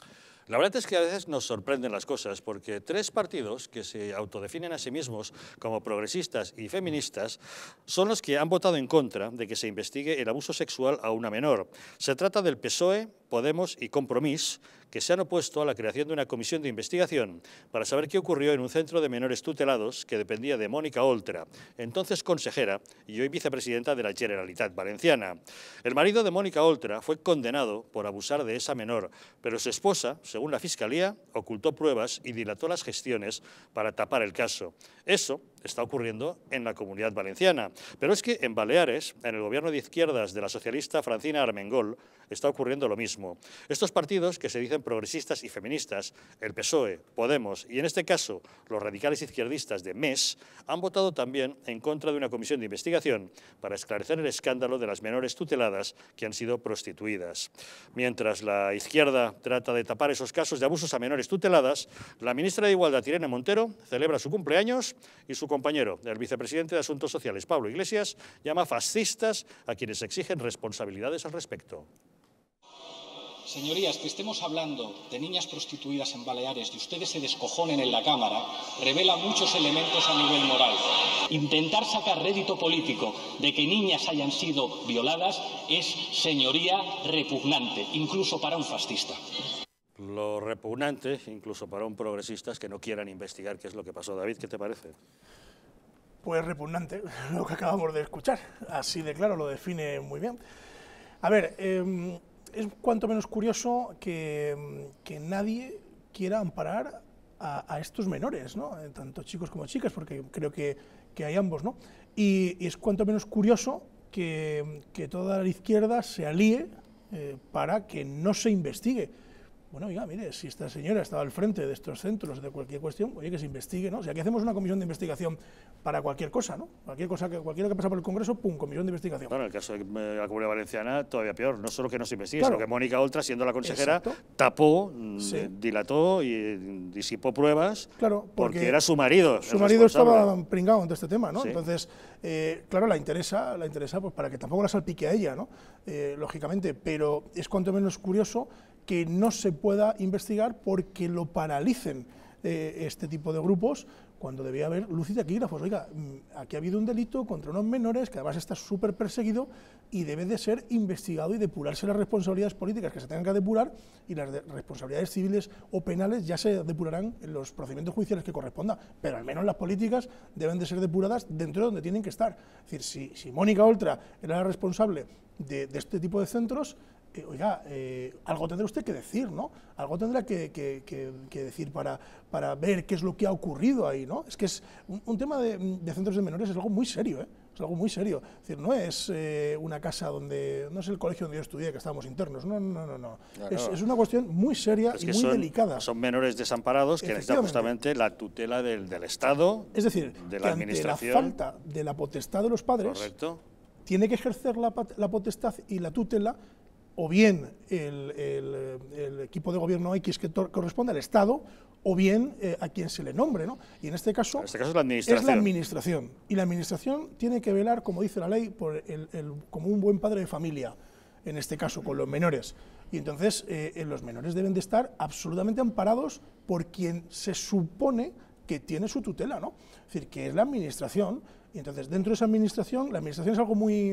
La verdad es que a veces nos sorprenden las cosas, porque tres partidos que se autodefinen a sí mismos como progresistas y feministas son los que han votado en contra de que se investigue el abuso sexual a una menor. Se trata del PSOE, Podemos y Compromís, que se han opuesto a la creación de una comisión de investigación para saber qué ocurrió en un centro de menores tutelados que dependía de Mónica Oltra, entonces consejera y hoy vicepresidenta de la Generalitat Valenciana. El marido de Mónica Oltra fue condenado por abusar de esa menor, pero su esposa, según la Fiscalía, ocultó pruebas y dilató las gestiones para tapar el caso. Eso está ocurriendo en la Comunidad Valenciana, pero es que en Baleares, en el gobierno de izquierdas de la socialista Francina Armengol, está ocurriendo lo mismo. Estos partidos que se dicen progresistas y feministas, el PSOE, Podemos y en este caso los radicales izquierdistas de MES, han votado también en contra de una comisión de investigación para esclarecer el escándalo de las menores tuteladas que han sido prostituidas. Mientras la izquierda trata de tapar esos casos de abusos a menores tuteladas, la ministra de Igualdad, Irene Montero, celebra su cumpleaños y su compañero, el vicepresidente de Asuntos Sociales, Pablo Iglesias, llama fascistas a quienes exigen responsabilidades al respecto. Señorías, que estemos hablando de niñas prostituidas en Baleares y ustedes se descojonen en la Cámara, revela muchos elementos a nivel moral. Intentar sacar rédito político de que niñas hayan sido violadas es, señoría, repugnante, incluso para un fascista. Lo repugnante, incluso para un progresista, es que no quieran investigar qué es lo que pasó. David, ¿qué te parece? Pues repugnante, lo que acabamos de escuchar. Así de claro, lo define muy bien. A ver, es cuanto menos curioso que nadie quiera amparar a estos menores, ¿no? Tanto chicos como chicas, porque creo que hay ambos, ¿no? Y es cuanto menos curioso que toda la izquierda se alíe para que no se investigue. Bueno, oiga, mire, si esta señora estaba al frente de estos centros de cualquier cuestión, oye, que se investigue, ¿no? O sea, aquí hacemos una comisión de investigación para cualquier cosa, ¿no? Cualquiera que pasa por el Congreso, ¡pum!, comisión de investigación. Bueno, en el caso de la Comunidad Valenciana, todavía peor. No solo que no se investigue, claro, sino que Mónica Oltra, siendo la consejera, exacto, tapó, sí, dilató y disipó pruebas, claro, porque era su marido. Su marido estaba pringado ante este tema, ¿no? Sí. Entonces, claro, la interesa pues para que tampoco la salpique a ella, ¿no? Lógicamente, pero es cuanto menos curioso que no se pueda investigar porque lo paralicen este tipo de grupos, cuando debía haber luz y taquígrafos. Oiga, aquí ha habido un delito contra unos menores que además está súper perseguido y debe de ser investigado y depurarse las responsabilidades políticas que se tengan que depurar, y las responsabilidades civiles o penales ya se depurarán en los procedimientos judiciales que corresponda, pero al menos las políticas deben de ser depuradas dentro de donde tienen que estar. Es decir, si Mónica Oltra era la responsable de este tipo de centros, oiga, algo tendrá usted que decir, ¿no? Algo tendrá que decir para ver qué es lo que ha ocurrido ahí, ¿no? Es que es un tema de centros de menores, es algo muy serio, ¿eh? Es algo muy serio. Es decir, no es una casa donde, no es el colegio donde yo estudié, que estábamos internos, no. Es una cuestión muy seria y muy delicada. Son menores desamparados que necesitan justamente la tutela del Estado, es decir, de la administración. Ante la falta de la potestad de los padres, correcto, tiene que ejercer la potestad y la tutela o bien el equipo de gobierno X que corresponde al Estado, o bien a quien se le nombre, ¿no? Y en este caso es la administración. Es la administración. Y la administración tiene que velar, como dice la ley, por como un buen padre de familia, en este caso con los menores. Y entonces los menores deben de estar absolutamente amparados por quien se supone que tiene su tutela, ¿no? Es decir, que es la administración. Y entonces, dentro de esa administración, la administración es algo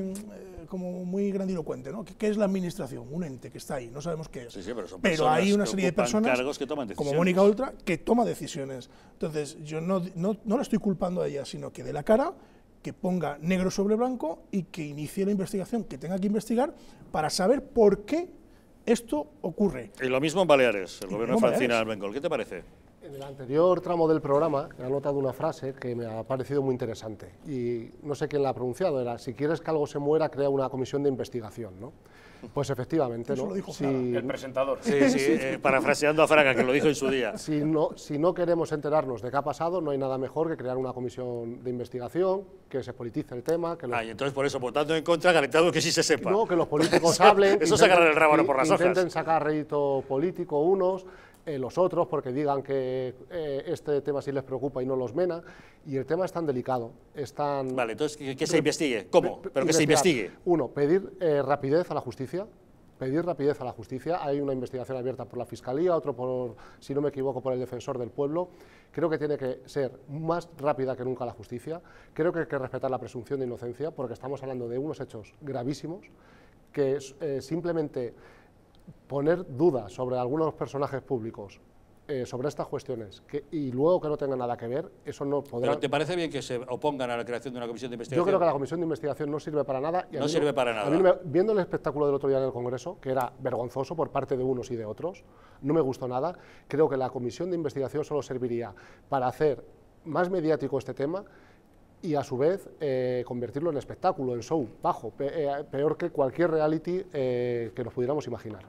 muy grandilocuente, ¿no? ¿Qué es la administración? Un ente que está ahí, no sabemos qué es. Sí, pero hay una serie de personas, que toman decisiones, como Mónica Oltra, que toma decisiones. Entonces, yo no la estoy culpando a ella, sino que dé la cara, que ponga negro sobre blanco y que inicie la investigación que tenga que investigar para saber por qué esto ocurre. Y lo mismo en Baleares, el gobierno de Francina Armengol. ¿Qué te parece? En el anterior tramo del programa he anotado una frase que me ha parecido muy interesante y no sé quién la ha pronunciado, era: si quieres que algo se muera, crea una comisión de investigación, ¿no? Pues efectivamente, eso ¿no? Lo dijo el presentador. Sí, parafraseando a Fraga, que lo dijo en su día. Si no queremos enterarnos de qué ha pasado, no hay nada mejor que crear una comisión de investigación, que se politice el tema. Y entonces por eso, votando en contra, garantizado que sí se sepa. No, que los políticos hablen. Eso se agarra el rábano por las hojas. Intenten sacar rédito político unos, los otros, porque digan que este tema sí les preocupa y no los mena, y el tema es tan delicado, es tan... Vale, entonces, que se investigue. ¿Cómo? Pero que se investigue. Uno, pedir rapidez a la justicia, pedir rapidez a la justicia. Hay una investigación abierta por la Fiscalía, otro por, si no me equivoco, por el Defensor del Pueblo. Creo que tiene que ser más rápida que nunca la justicia. Creo que hay que respetar la presunción de inocencia, porque estamos hablando de unos hechos gravísimos, que simplemente poner dudas sobre algunos personajes públicos, sobre estas cuestiones, y luego que no tenga nada que ver, eso no podrá... ¿Pero te parece bien que se opongan a la creación de una comisión de investigación? Yo creo que la comisión de investigación no sirve para nada. No sirve para nada. A mí, viendo el espectáculo del otro día en el Congreso, que era vergonzoso por parte de unos y de otros, no me gustó nada. Creo que la comisión de investigación solo serviría para hacer más mediático este tema y a su vez convertirlo en espectáculo, en show, bajo, peor que cualquier reality que nos pudiéramos imaginar.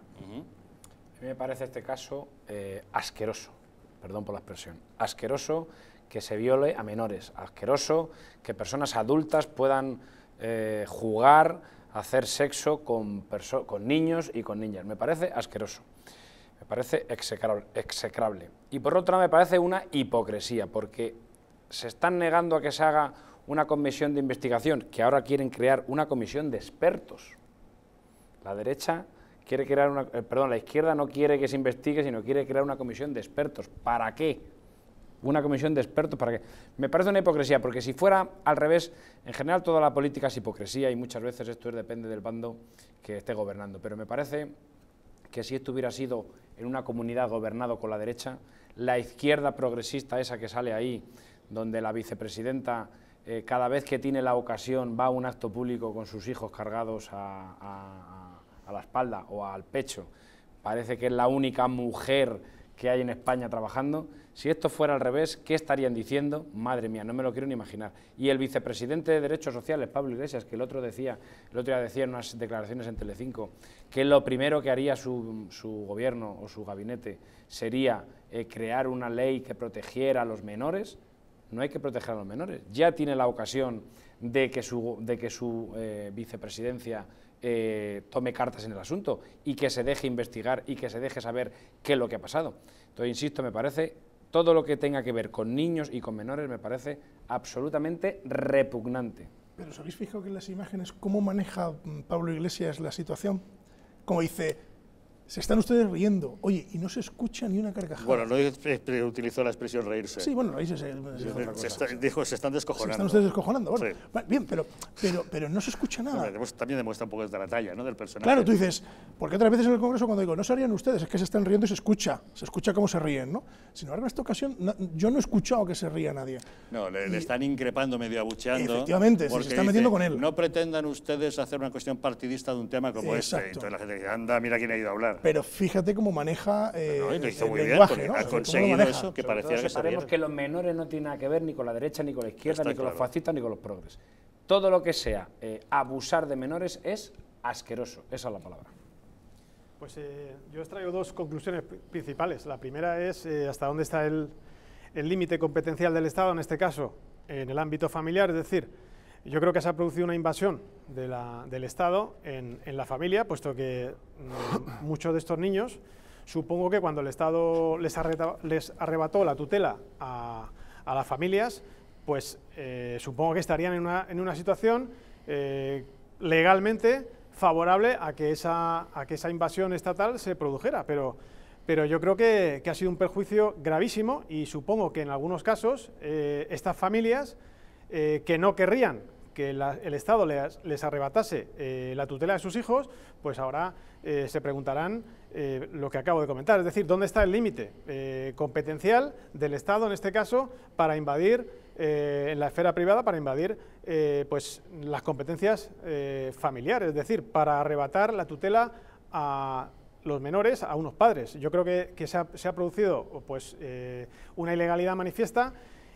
A mí me parece este caso asqueroso, perdón por la expresión, asqueroso que se viole a menores, asqueroso que personas adultas puedan jugar, hacer sexo con niños y con niñas. Me parece asqueroso, me parece execrable. Y por otro lado me parece una hipocresía, porque se están negando a que se haga una comisión de investigación, que ahora quieren crear una comisión de expertos. La derecha quiere crear una... perdón, la izquierda no quiere que se investigue, sino quiere crear una comisión de expertos. ¿Para qué? Una comisión de expertos, ¿para qué? Me parece una hipocresía, porque si fuera al revés, en general toda la política es hipocresía y muchas veces esto depende del bando que esté gobernando. Pero me parece que si esto hubiera sido en una comunidad gobernado con la derecha, la izquierda progresista esa que sale ahí, donde la vicepresidenta cada vez que tiene la ocasión va a un acto público con sus hijos cargados a la espalda o al pecho, parece que es la única mujer que hay en España trabajando. Si esto fuera al revés, ¿qué estarían diciendo? Madre mía, no me lo quiero ni imaginar. Y el vicepresidente de Derechos Sociales, Pablo Iglesias, que el otro día decía en unas declaraciones en Telecinco, que lo primero que haría su gobierno o su gabinete sería crear una ley que protegiera a los menores. No hay que proteger a los menores. Ya tiene la ocasión de que su vicepresidencia tome cartas en el asunto y que se deje investigar y que se deje saber qué es lo que ha pasado. Entonces, insisto, me parece, todo lo que tenga que ver con niños y con menores me parece absolutamente repugnante. Pero ¿os habéis fijado que en las imágenes cómo maneja Pablo Iglesias la situación? Como dice, se están ustedes riendo, oye, y no se escucha ni una carcajada. Bueno, no utilizó la expresión reírse. Sí, bueno, ahí dijo, se están descojonando. Se están ustedes descojonando, bueno. Sí. Bien, pero no se escucha nada. También demuestra un poco de la talla, ¿no?, del personaje. Claro, tú dices, porque otras veces en el Congreso cuando digo, no se rían ustedes, es que se están riendo y se escucha cómo se ríen, ¿no? Sin embargo, en esta ocasión yo no he escuchado que se ría nadie. No, le están increpando, medio abucheando. Efectivamente, se están metiendo con él. No pretendan ustedes hacer una cuestión partidista de un tema como este. Entonces la gente dice, anda, mira quién ha ido a hablar. Pero fíjate cómo maneja lo hizo muy lenguaje, bien, ¿no? ha conseguido eso, que parecía que sabemos que los menores no tienen nada que ver ni con la derecha, ni con la izquierda, ni con los fascistas, ni con los progres. Todo lo que sea abusar de menores es asqueroso, esa es la palabra. Pues yo os traigo dos conclusiones principales. La primera es hasta dónde está el límite competencial del Estado, en este caso, en el ámbito familiar, es decir, yo creo que se ha producido una invasión del Estado en la familia, puesto que muchos de estos niños, supongo que cuando el Estado les arrebató la tutela a las familias, pues supongo que estarían en una situación legalmente favorable a que esa invasión estatal se produjera, pero yo creo que ha sido un perjuicio gravísimo y supongo que en algunos casos estas familias que no querrían que el Estado les arrebatase la tutela de sus hijos, pues ahora se preguntarán lo que acabo de comentar, es decir, ¿dónde está el límite competencial del Estado, en este caso, para invadir en la esfera privada, para invadir pues las competencias familiares, es decir, para arrebatar la tutela a los menores, a unos padres? Yo creo que se ha producido pues, una ilegalidad manifiesta.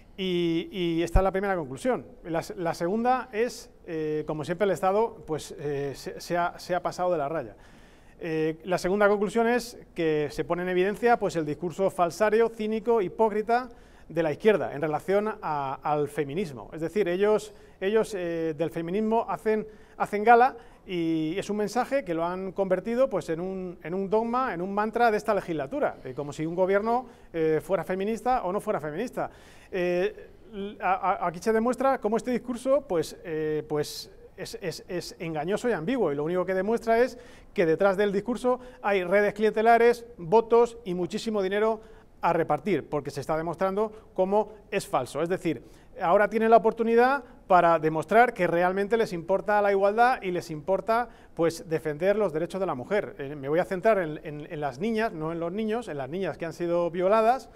Y esta es la primera conclusión. La segunda es, como siempre, el Estado pues, se ha pasado de la raya. La segunda conclusión es que se pone en evidencia pues, el discurso falsario, cínico, hipócrita de la izquierda en relación al feminismo. Es decir, ellos del feminismo hacen gala y es un mensaje que lo han convertido pues, en un dogma, en un mantra de esta legislatura, como si un gobierno fuera feminista o no fuera feminista. Aquí se demuestra cómo este discurso pues es engañoso y ambiguo, y lo único que demuestra es que detrás del discurso hay redes clientelares, votos y muchísimo dinero a repartir, porque se está demostrando cómo es falso. Es decir, ahora tienen la oportunidad para demostrar que realmente les importa la igualdad y les importa, pues, defender los derechos de la mujer. Me voy a centrar en las niñas, no en los niños, en las niñas que han sido violadas,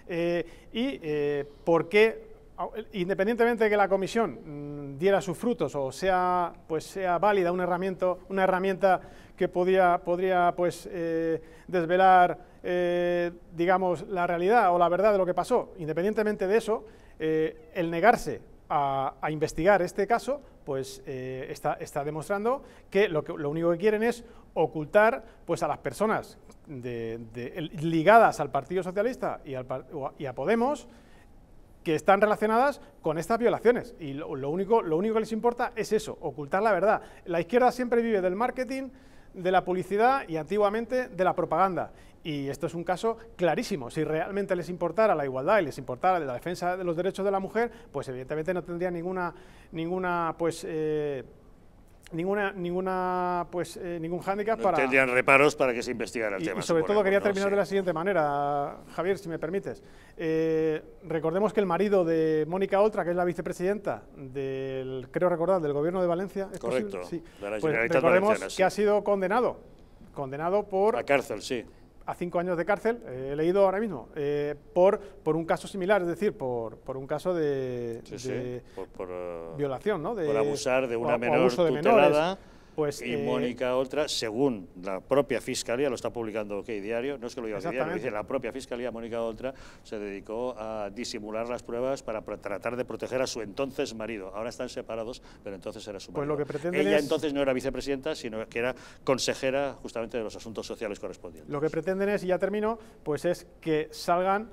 por qué, independientemente de que la comisión diera sus frutos o sea válida una herramienta que podría pues, desvelar, digamos, la realidad o la verdad de lo que pasó, independientemente de eso, el negarse a investigar este caso, pues está demostrando que lo único que quieren es ocultar, pues, a las personas ligadas al Partido Socialista y a Podemos, que están relacionadas con estas violaciones, y lo único que les importa es eso, ocultar la verdad. La izquierda siempre vive del marketing, de la publicidad y antiguamente de la propaganda, y esto es un caso clarísimo. Si realmente les importara la igualdad y les importara la defensa de los derechos de la mujer, pues evidentemente no tendría ningún hándicap no tendrían reparos para que se investigara el tema. Y sobre todo quería terminar de la siguiente manera, Javier, si me permites. Recordemos que el marido de Mónica Oltra, que es la vicepresidenta creo recordar, del Gobierno de Valencia, ¿es correcto, posible? Sí. De la Pues recordemos que sí. ha sido condenado por... A cárcel, sí. A 5 años de cárcel, he leído ahora mismo, por un caso similar, es decir, por un caso de violación, ¿no? Por abusar de una menor tutelada. Pues, y Mónica Oltra, según la propia Fiscalía, lo está publicando OK Diario, no es que lo diga OK Diario, lo dice la propia Fiscalía, Mónica Oltra se dedicó a disimular las pruebas para tratar de proteger a su entonces marido. Ahora están separados, pero entonces era su marido. Pues lo que ella entonces no era vicepresidenta, sino que era consejera justamente de los asuntos sociales correspondientes. Lo que pretenden es, y ya termino, pues es que salgan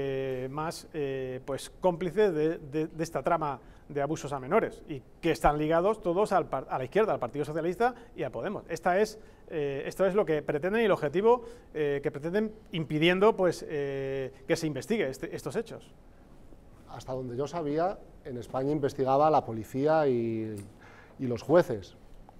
más pues cómplices de esta trama de abusos a menores, y que están ligados todos a la izquierda, al Partido Socialista y a Podemos. Esto es lo que pretenden, y el objetivo que pretenden, impidiendo, pues, que se investigue estos hechos. Hasta donde yo sabía, en España investigaba la policía y los jueces.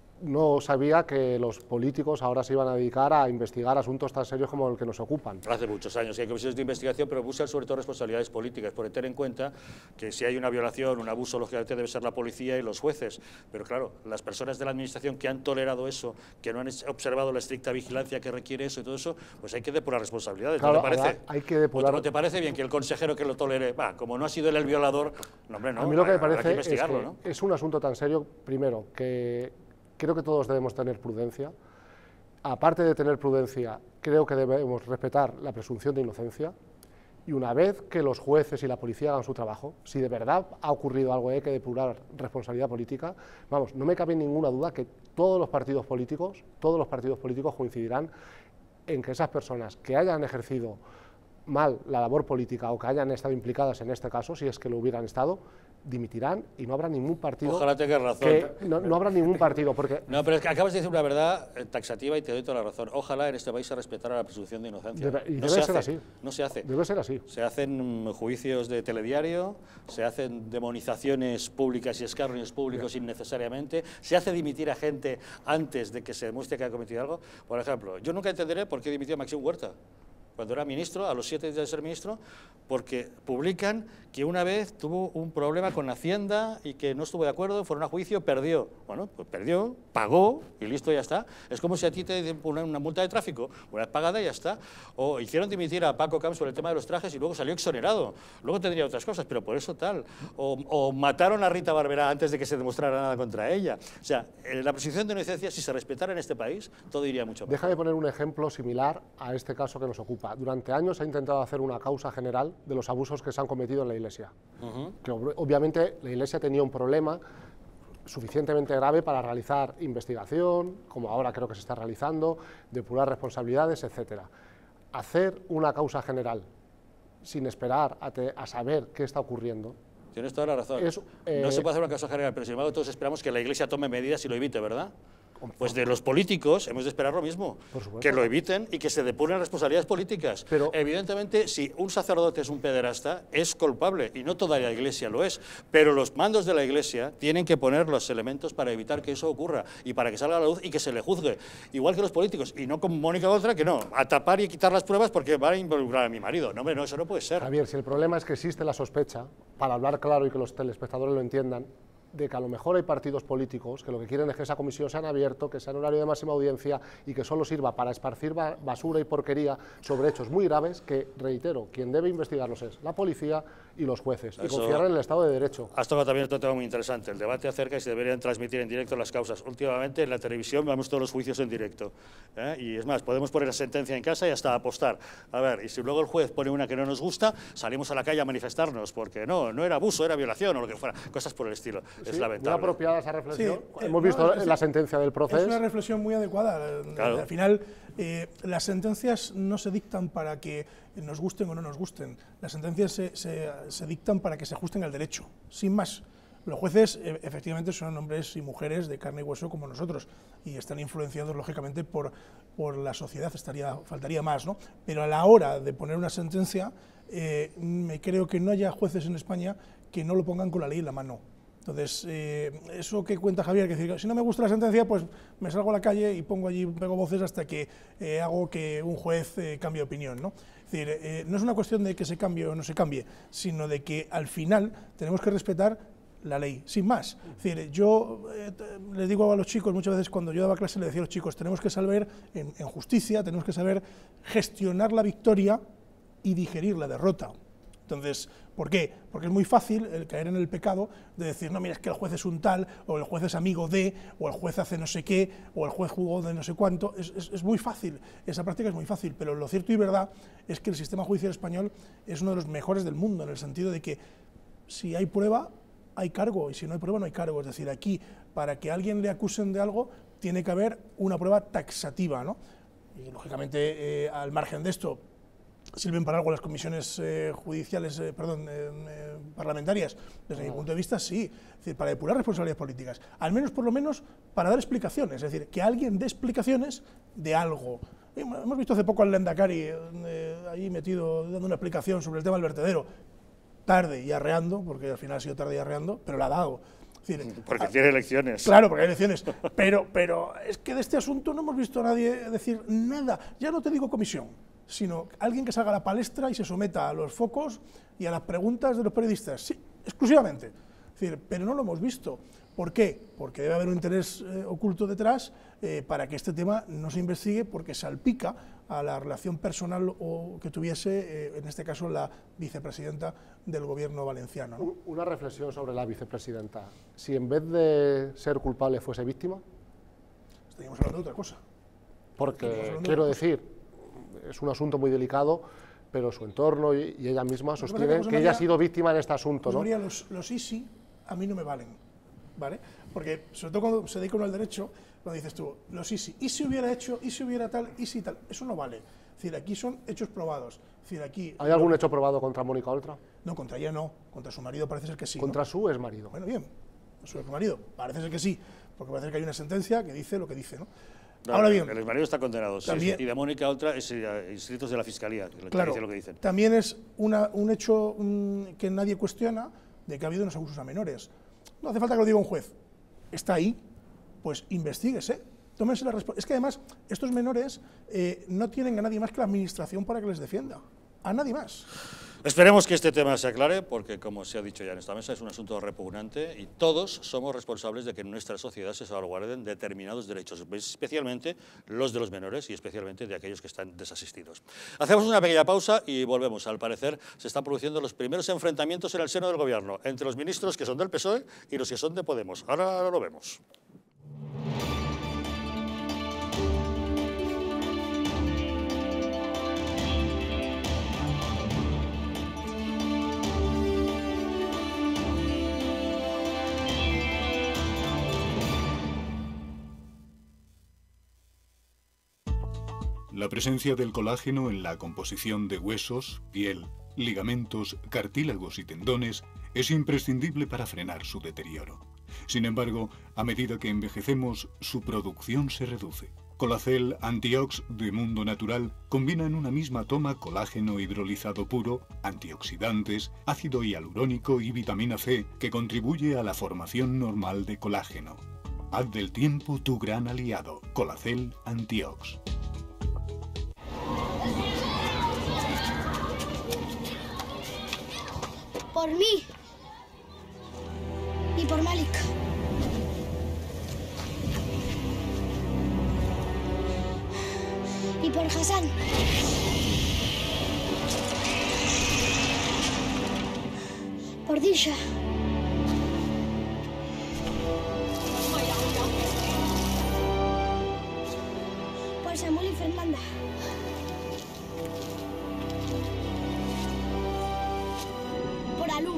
No sabía que los políticos ahora se iban a dedicar a investigar asuntos tan serios como el que nos ocupan. Hace muchos años que hay comisiones de investigación, pero buscan sobre todo responsabilidades políticas, por tener en cuenta que si hay una violación, un abuso, lógicamente debe ser la policía y los jueces. Pero claro, las personas de la administración que han tolerado eso, que no han observado la estricta vigilancia que requiere eso y todo eso, pues hay que depurar responsabilidades. Claro, ¿No te parece? Hay que depurar... ¿No te parece bien que el consejero que lo tolere, como no ha sido él el violador, no, hombre, no, a mí lo que me parece es que ¿no? Es un asunto tan serio, primero, que creo que todos debemos tener prudencia. Aparte de tener prudencia, creo que debemos respetar la presunción de inocencia, y una vez que los jueces y la policía hagan su trabajo, si de verdad ha ocurrido algo, hay que depurar responsabilidad política. Vamos, no me cabe ninguna duda que todos los partidos políticos coincidirán en que esas personas que hayan ejercido mal la labor política o que hayan estado implicadas en este caso, si es que lo hubieran estado, dimitirán, y no habrá ningún partido... Ojalá tengas razón. No habrá ningún partido, porque... No, pero es que acabas de decir una verdad taxativa y te doy toda la razón. Ojalá en este país se respetara la presunción de inocencia. Debe ser así. No se hace. Debe ser así. Se hacen juicios de telediario, se hacen demonizaciones públicas y escarnios públicos innecesariamente, se hace dimitir a gente antes de que se demuestre que ha cometido algo. Por ejemplo, yo nunca entenderé por qué dimitió Maxim Huerta cuando era ministro, a los 7 días de ser ministro, porque publican que una vez tuvo un problema con Hacienda y que no estuvo de acuerdo, fueron a juicio, perdió. Bueno, pues perdió, pagó y listo, ya está. Es como si a ti te dicen una multa de tráfico, una vez pagada y ya está. O hicieron dimitir a Paco Camps sobre el tema de los trajes y luego salió exonerado. Luego tendría otras cosas, pero por eso tal. O mataron a Rita Barberá antes de que se demostrara nada contra ella. O sea, la presunción de inocencia, si se respetara en este país, todo iría mucho mejor. Déjame poner un ejemplo similar a este caso que nos ocupa. Durante años se ha intentado hacer una causa general de los abusos que se han cometido en la Iglesia. Que obviamente la Iglesia tenía un problema suficientemente grave para realizar investigación, como ahora creo que se está realizando, depurar responsabilidades, etc. Hacer una causa general sin esperar a saber qué está ocurriendo. Tienes toda la razón. No se puede hacer una causa general, pero sin embargo todos esperamos que la Iglesia tome medidas y lo evite, ¿verdad? Pues de los políticos hemos de esperar lo mismo, que lo eviten y que se depuren responsabilidades políticas. Pero evidentemente, si un sacerdote es un pederasta, es culpable, y no toda la Iglesia lo es, pero los mandos de la Iglesia tienen que poner los elementos para evitar que eso ocurra y para que salga a la luz y que se le juzgue, igual que los políticos, y no como Mónica Oltra, que no, a tapar y quitar las pruebas porque van a involucrar a mi marido. No, hombre, no, eso no puede ser. Javier, si el problema es que existe la sospecha, para hablar claro y que los telespectadores lo entiendan, de que a lo mejor hay partidos políticos que lo que quieren es que esa comisión sea en abierto, que sea en horario de máxima audiencia y que solo sirva para esparcir basura y porquería sobre hechos muy graves que, reitero, quien debe investigarlos es la policía y los jueces, y confiar en el Estado de Derecho. Has tocado también otro tema muy interesante, el debate acerca de si deberían transmitir en directo las causas. Últimamente en la televisión vemos todos los juicios en directo, y es más, podemos poner la sentencia en casa y hasta apostar. A ver, y si luego el juez pone una que no nos gusta, salimos a la calle a manifestarnos, porque no era abuso, era violación o lo que fuera, cosas por el estilo. Es lamentable. Muy apropiada esa reflexión. Sí, hemos visto la sentencia del proceso. Es una reflexión muy adecuada. Claro. Al final, las sentencias no se dictan para que nos gusten o no nos gusten. Las sentencias se dictan para que se ajusten al derecho, sin más. Los jueces, efectivamente, son hombres y mujeres de carne y hueso como nosotros y están influenciados, lógicamente, por la sociedad, faltaría más, ¿no? Pero a la hora de poner una sentencia, me creo que no haya jueces en España que no lo pongan con la ley en la mano. Entonces, eso que cuenta Javier, que decir, si no me gusta la sentencia, pues me salgo a la calle y pego voces hasta que hago que un juez cambie de opinión, ¿no? Es decir, no es una cuestión de que se cambie o no se cambie, sino de que al final tenemos que respetar la ley, sin más. Es decir, yo les digo a los chicos, muchas veces cuando yo daba clase les decía a los chicos, tenemos que saber en justicia, tenemos que saber gestionar la victoria y digerir la derrota. Entonces, ¿por qué? Porque es muy fácil el caer en el pecado de decir, no, mira, es que el juez es un tal, o el juez es amigo de, o el juez hace no sé qué, o el juez jugó de no sé cuánto. Es muy fácil, esa práctica es muy fácil, pero lo cierto y verdad es que el sistema judicial español es uno de los mejores del mundo, en el sentido de que si hay prueba, hay cargo, y si no hay prueba, no hay cargo. Es decir, aquí, para que a alguien le acusen de algo, tiene que haber una prueba taxativa, ¿no? Y, lógicamente, al margen de esto, sirven para algo las comisiones judiciales, parlamentarias. Desde mi punto de vista, sí. Es decir, para depurar responsabilidades políticas. Al menos, por lo menos, para dar explicaciones. Es decir, que alguien dé explicaciones de algo. Hemos visto hace poco al Lehendakari ahí metido, dando una explicación sobre el tema del vertedero. Tarde y arreando, porque al final ha sido tarde y arreando, pero la ha dado. Es decir, porque tiene elecciones. Claro, porque hay elecciones. Pero es que de este asunto no hemos visto a nadie decir nada. Ya no te digo comisión, sino alguien que salga a la palestra y se someta a los focos y a las preguntas de los periodistas. Sí, exclusivamente. Es decir, pero no lo hemos visto. ¿Por qué? Porque debe haber un interés oculto detrás para que este tema no se investigue, porque salpica a la relación personal que tuviese, en este caso, la vicepresidenta del gobierno valenciano, ¿no? Una reflexión sobre la vicepresidenta. Si en vez de ser culpable fuese víctima, estaríamos hablando de otra cosa. Porque, quiero decir, es un asunto muy delicado, pero su entorno y ella misma sostienen que ella ha sido víctima en este asunto, ¿no? María, los ISI a mí no me valen, ¿vale? Porque, sobre todo cuando se dedica uno al derecho, cuando dices tú, los ISI, y si hubiera hecho, y si hubiera tal, y si tal, eso no vale. Es decir, aquí son hechos probados. Es decir, aquí, ¿hay algún hecho probado contra Mónica Oltra? No, contra ella no, contra su marido parece ser que sí. ¿Contra su exmarido? Bueno, bien, su exmarido, parece ser que sí, porque parece que hay una sentencia que dice lo que dice, ¿no? No, ahora bien, el exmarido está condenado, también, sí, y de Mónica Oltra es inscritos de la Fiscalía, claro, que dice lo que dicen. También es un hecho que nadie cuestiona, de que ha habido unos abusos a menores. No hace falta que lo diga un juez, está ahí, pues investíguese, tómense la responsabilidad. Es que además estos menores no tienen a nadie más que la administración para que les defienda, a nadie más. Esperemos que este tema se aclare, porque, como se ha dicho ya en esta mesa, es un asunto repugnante y todos somos responsables de que en nuestra sociedad se salvaguarden determinados derechos, especialmente los de los menores y especialmente de aquellos que están desasistidos. Hacemos una pequeña pausa y volvemos. Al parecer, se están produciendo los primeros enfrentamientos en el seno del Gobierno entre los ministros que son del PSOE y los que son de Podemos. Ahora lo vemos. La presencia del colágeno en la composición de huesos, piel, ligamentos, cartílagos y tendones es imprescindible para frenar su deterioro. Sin embargo, a medida que envejecemos, su producción se reduce. Colacel Antiox de Mundo Natural combina en una misma toma colágeno hidrolizado puro, antioxidantes, ácido hialurónico y vitamina C que contribuye a la formación normal de colágeno. Haz del tiempo tu gran aliado. Colacel Antiox. Por mí. Y por Malik. Y por Hassan. Por Disha. Por Samuel y Fernanda. Por Alú.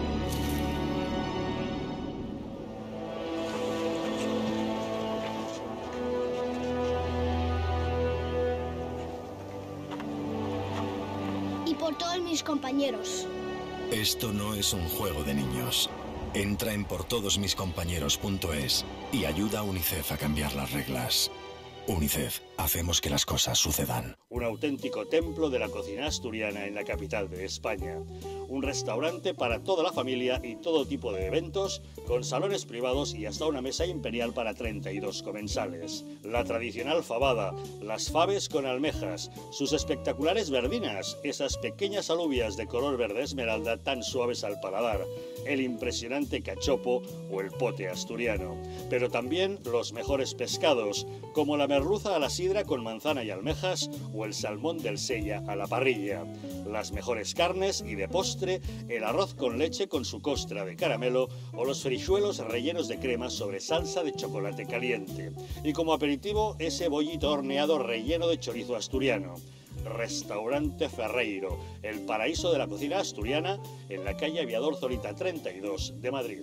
Y por todos mis compañeros. Esto no es un juego de niños. Entra en portodosmiscompañeros.es y ayuda a UNICEF a cambiar las reglas. UNICEF, hacemos que las cosas sucedan. Un auténtico templo de la cocina asturiana en la capital de España. Un restaurante para toda la familia y todo tipo de eventos, con salones privados y hasta una mesa imperial para 32 comensales. La tradicional fabada, las faves con almejas, sus espectaculares verdinas, esas pequeñas alubias de color verde esmeralda tan suaves al paladar, el impresionante cachopo o el pote asturiano. Pero también los mejores pescados, como la merluza a la sidra con manzana y almejas o el salmón del Sella a la parrilla. Las mejores carnes y de postre, el arroz con leche con su costra de caramelo o los frijuelos rellenos de crema sobre salsa de chocolate caliente. Y como aperitivo, ese bollito horneado relleno de chorizo asturiano. Restaurante Ferreiro, el paraíso de la cocina asturiana en la calle Aviador Zorita 32 de Madrid.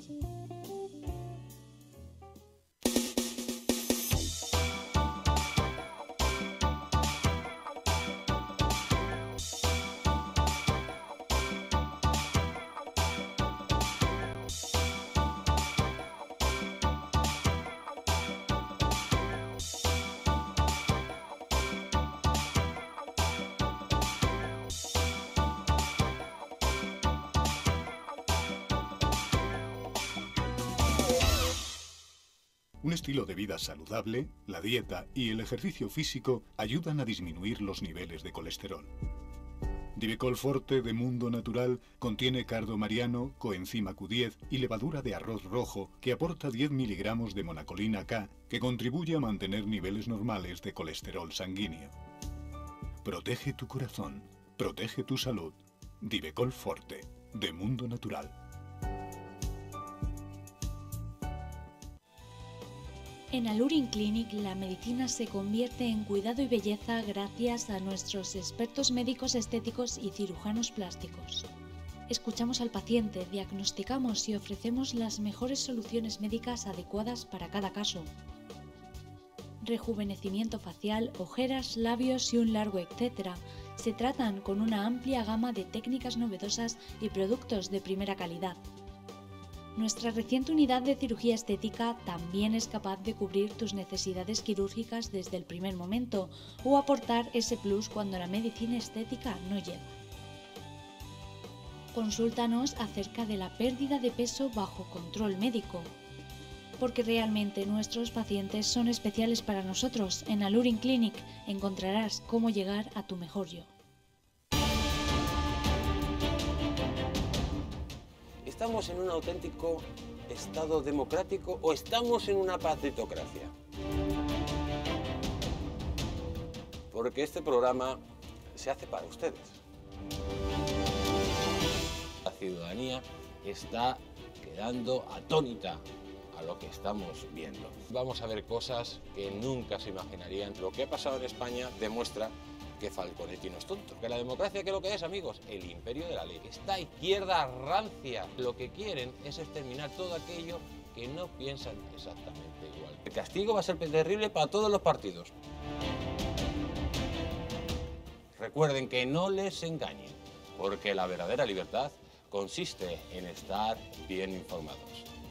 Un estilo de vida saludable, la dieta y el ejercicio físico ayudan a disminuir los niveles de colesterol. Divecol Forte de Mundo Natural contiene cardo mariano, coenzima Q10 y levadura de arroz rojo que aporta 10 miligramos de monacolina K que contribuye a mantener niveles normales de colesterol sanguíneo. Protege tu corazón, protege tu salud. Divecol Forte de Mundo Natural. En Alurin Clinic la medicina se convierte en cuidado y belleza gracias a nuestros expertos médicos estéticos y cirujanos plásticos. Escuchamos al paciente, diagnosticamos y ofrecemos las mejores soluciones médicas adecuadas para cada caso. Rejuvenecimiento facial, ojeras, labios y un largo etcétera se tratan con una amplia gama de técnicas novedosas y productos de primera calidad. Nuestra reciente unidad de cirugía estética también es capaz de cubrir tus necesidades quirúrgicas desde el primer momento o aportar ese plus cuando la medicina estética no llega. Consúltanos acerca de la pérdida de peso bajo control médico, porque realmente nuestros pacientes son especiales para nosotros. En Alurin Clinic encontrarás cómo llegar a tu mejor yo. ¿Estamos en un auténtico Estado democrático o estamos en una partitocracia? Porque este programa se hace para ustedes. La ciudadanía está quedando atónita a lo que estamos viendo. Vamos a ver cosas que nunca se imaginarían. Lo que ha pasado en España demuestra que Falconetti no es tonto. Que la democracia, ¿qué es lo que es, amigos? El imperio de la ley. Esta izquierda rancia lo que quieren es exterminar todo aquello que no piensan exactamente igual. El castigo va a ser terrible para todos los partidos. Recuerden que no les engañen, porque la verdadera libertad consiste en estar bien informados.